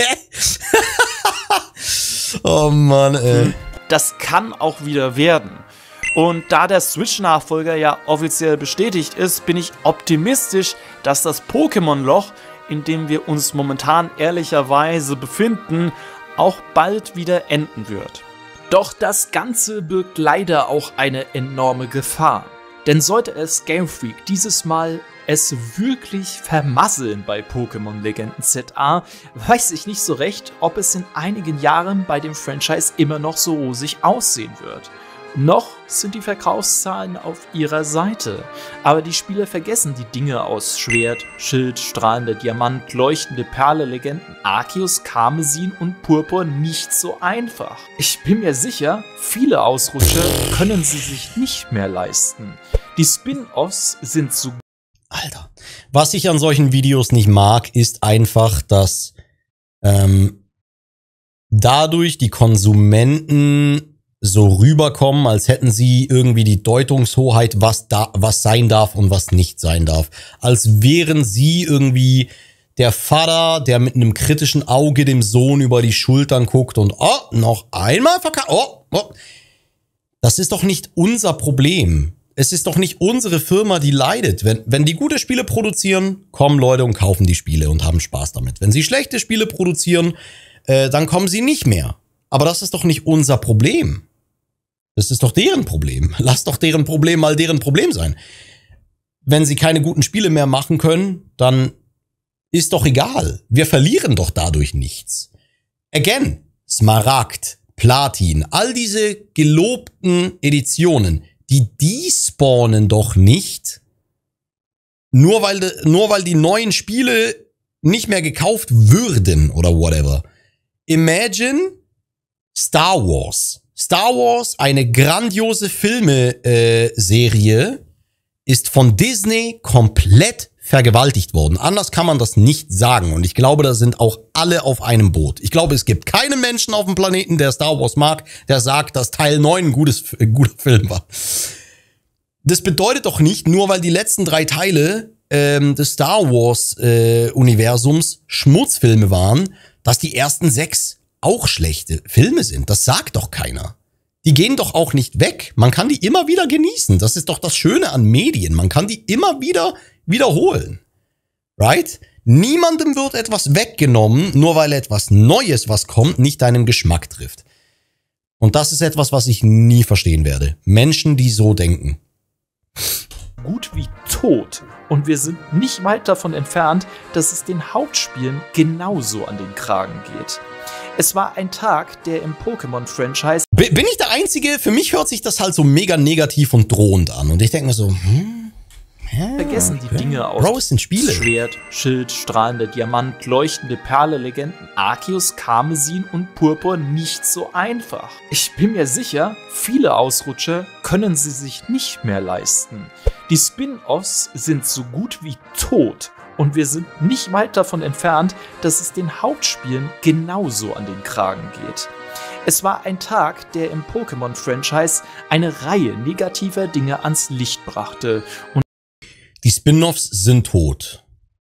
Oh Mann, ey. Das kann auch wieder werden. Und da der Switch-Nachfolger ja offiziell bestätigt ist, bin ich optimistisch, dass das Pokémon-Loch, in dem wir uns momentan ehrlicherweise befinden, auch bald wieder enden wird. Doch das Ganze birgt leider auch eine enorme Gefahr. Denn sollte es Game Freak dieses Mal es wirklich vermasseln bei Pokémon Legenden Z A, weiß ich nicht so recht, ob es in einigen Jahren bei dem Franchise immer noch so rosig aussehen wird. Noch sind die Verkaufszahlen auf ihrer Seite, aber die Spieler vergessen die Dinge aus Schwert, Schild, strahlender Diamant, leuchtende Perle, Legenden, Arceus, Karmesin und Purpur nicht so einfach. Ich bin mir sicher, viele Ausrutscher können sie sich nicht mehr leisten. Die Spin-Offs sind so... Alter. Was ich an solchen Videos nicht mag, ist einfach, dass ähm, dadurch die Konsumenten so rüberkommen, als hätten sie irgendwie die Deutungshoheit, was da, was sein darf und was nicht sein darf. Als wären sie irgendwie der Vater, der mit einem kritischen Auge dem Sohn über die Schultern guckt und oh, noch einmal verkauft. Oh, oh. Das ist doch nicht unser Problem. Es ist doch nicht unsere Firma, die leidet. Wenn, wenn die gute Spiele produzieren, kommen Leute und kaufen die Spiele und haben Spaß damit. Wenn sie schlechte Spiele produzieren, äh, dann kommen sie nicht mehr. Aber das ist doch nicht unser Problem. Das ist doch deren Problem. Lass doch deren Problem mal deren Problem sein. Wenn sie keine guten Spiele mehr machen können, dann ist doch egal. Wir verlieren doch dadurch nichts. Again, Smaragd, Platin, all diese gelobten Editionen, die despawnen doch nicht, nur weil, de, nur weil die neuen Spiele nicht mehr gekauft würden oder whatever. Imagine Star Wars. Star Wars, eine grandiose Filme-Serie, äh, ist von Disney komplett vergewaltigt worden. Anders kann man das nicht sagen. Und ich glaube, da sind auch alle auf einem Boot. Ich glaube, es gibt keinen Menschen auf dem Planeten, der Star Wars mag, der sagt, dass Teil neun ein gutes, ein guter Film war. das bedeutet doch nicht, nur weil die letzten drei Teile ähm, des Star Wars äh, Universums Schmutzfilme waren, dass die ersten sechs auch schlechte Filme sind. Das sagt doch keiner. Die gehen doch auch nicht weg. Man kann die immer wieder genießen. Das ist doch das Schöne an Medien. Man kann die immer wieder wiederholen. Right? Niemandem wird etwas weggenommen, nur weil etwas Neues, was kommt, nicht deinen Geschmack trifft. Und das ist etwas, was ich nie verstehen werde. Menschen, die so denken. Gut wie tot. Und wir sind nicht weit davon entfernt, dass es den Hauptspielen genauso an den Kragen geht. Es war ein Tag, der im Pokémon-Franchise... Bin ich der Einzige? Für mich hört sich das halt so mega negativ und drohend an. Und ich denke mir so, hm, ja, vergessen die okay. Dinge aus. Bro, es sind Spiele. Schwert, Schild, strahlender Diamant, leuchtende Perle, Legenden, Arceus, Karmesin und Purpur nicht so einfach. Ich bin mir sicher, viele Ausrutscher können sie sich nicht mehr leisten. Die Spin-Offs sind so gut wie tot. Und wir sind nicht weit davon entfernt, dass es den Hauptspielen genauso an den Kragen geht. Es war ein Tag, der im Pokémon-Franchise eine Reihe negativer Dinge ans Licht brachte. Und die Spin-Offs sind tot.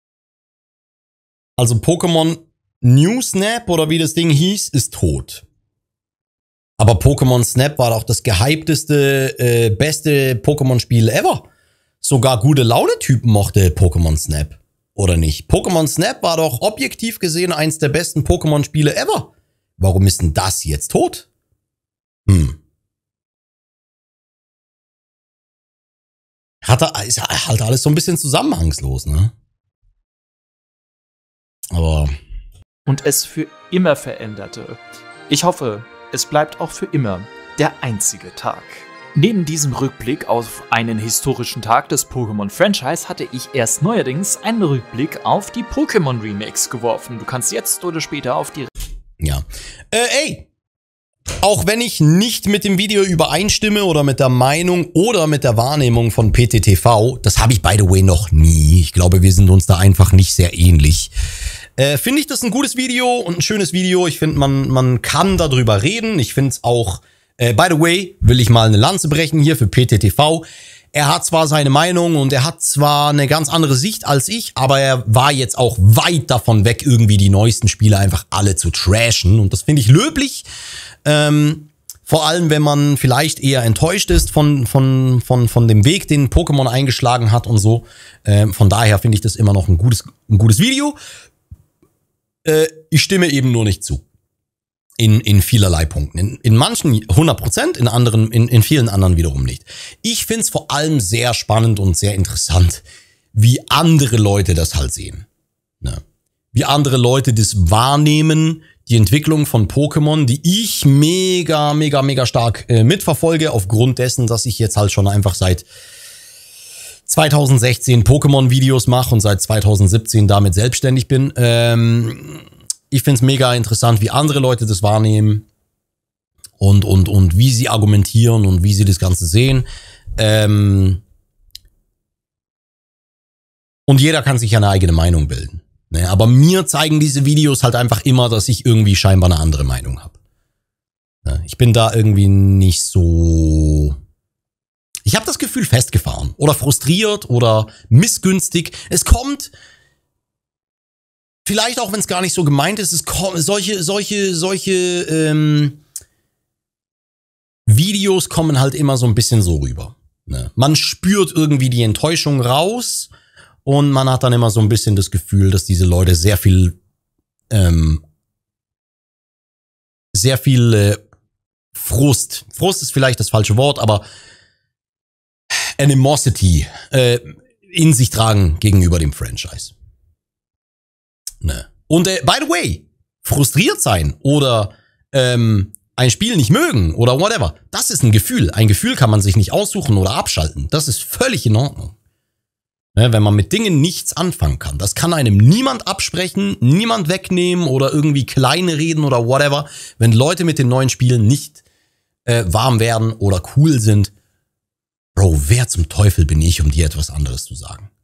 Also Pokémon New Snap oder wie das Ding hieß, ist tot. Aber Pokémon Snap war doch das gehypteste, äh, beste Pokémon-Spiel ever. Sogar gute Laune-Typen mochte Pokémon Snap. Oder nicht? Pokémon Snap war doch objektiv gesehen eins der besten Pokémon-Spiele ever. Warum ist denn das jetzt tot? Hm. Hat er, ist halt alles so ein bisschen zusammenhangslos, ne? Aber... Und es für immer veränderte. Ich hoffe, es bleibt auch für immer der einzige Tag. Neben diesem Rückblick auf einen historischen Tag des Pokémon-Franchise hatte ich erst neuerdings einen Rückblick auf die Pokémon-Remakes geworfen. Du kannst jetzt oder später auf die... Ja. Äh, ey! Auch wenn ich nicht mit dem Video übereinstimme oder mit der Meinung oder mit der Wahrnehmung von P T T V, das habe ich by the way noch nie. Ich glaube, wir sind uns da einfach nicht sehr ähnlich. Äh, finde ich das ein gutes Video und ein schönes Video. Ich finde, man, man kann darüber reden. Ich finde es auch... Äh, by the way, will ich mal eine Lanze brechen hier für P T T V. Er hat zwar seine Meinung und er hat zwar eine ganz andere Sicht als ich, aber er war jetzt auch weit davon weg, irgendwie die neuesten Spiele einfach alle zu trashen. Und das finde ich löblich. Ähm, vor allem, wenn man vielleicht eher enttäuscht ist von, von, von, von dem Weg, den Pokémon eingeschlagen hat und so. Ähm, von daher finde ich das immer noch ein gutes, ein gutes Video. Äh, ich stimme eben nur nicht zu. In, in vielerlei Punkten. In, in manchen hundert Prozent, in anderen, in, in vielen anderen wiederum nicht. Ich find's vor allem sehr spannend und sehr interessant, wie andere Leute das halt sehen. Ne? Wie andere Leute das wahrnehmen, die Entwicklung von Pokémon, die ich mega, mega, mega stark äh, mitverfolge, aufgrund dessen, dass ich jetzt halt schon einfach seit zweitausendsechzehn Pokémon-Videos mache und seit zweitausendsiebzehn damit selbstständig bin. Ähm, Ich find's mega interessant, wie andere Leute das wahrnehmen und und und wie sie argumentieren und wie sie das Ganze sehen. Ähm und jeder kann sich eine eigene Meinung bilden. Ne? Aber mir zeigen diese Videos halt einfach immer, dass ich irgendwie scheinbar eine andere Meinung habe. Ne? Ich bin da irgendwie nicht so... Ich habe das Gefühl festgefahren oder frustriert oder missgünstig. Es kommt... Vielleicht auch, wenn es gar nicht so gemeint ist, es kommen solche, solche, solche ähm, Videos kommen halt immer so ein bisschen so rüber. Ne? Man spürt irgendwie die Enttäuschung raus und man hat dann immer so ein bisschen das Gefühl, dass diese Leute sehr viel, ähm, sehr viel äh, Frust, Frust ist vielleicht das falsche Wort, aber Animosity äh, in sich tragen gegenüber dem Franchise. Ne. Und äh, by the way, frustriert sein oder ähm, ein Spiel nicht mögen oder whatever, das ist ein Gefühl. Ein Gefühl kann man sich nicht aussuchen oder abschalten. Das ist völlig in Ordnung. Ne, wenn man mit Dingen nichts anfangen kann. Das kann einem niemand absprechen, niemand wegnehmen oder irgendwie kleine reden oder whatever. Wenn Leute mit den neuen Spielen nicht äh, warm werden oder cool sind, Bro, wer zum Teufel bin ich, um dir etwas anderes zu sagen?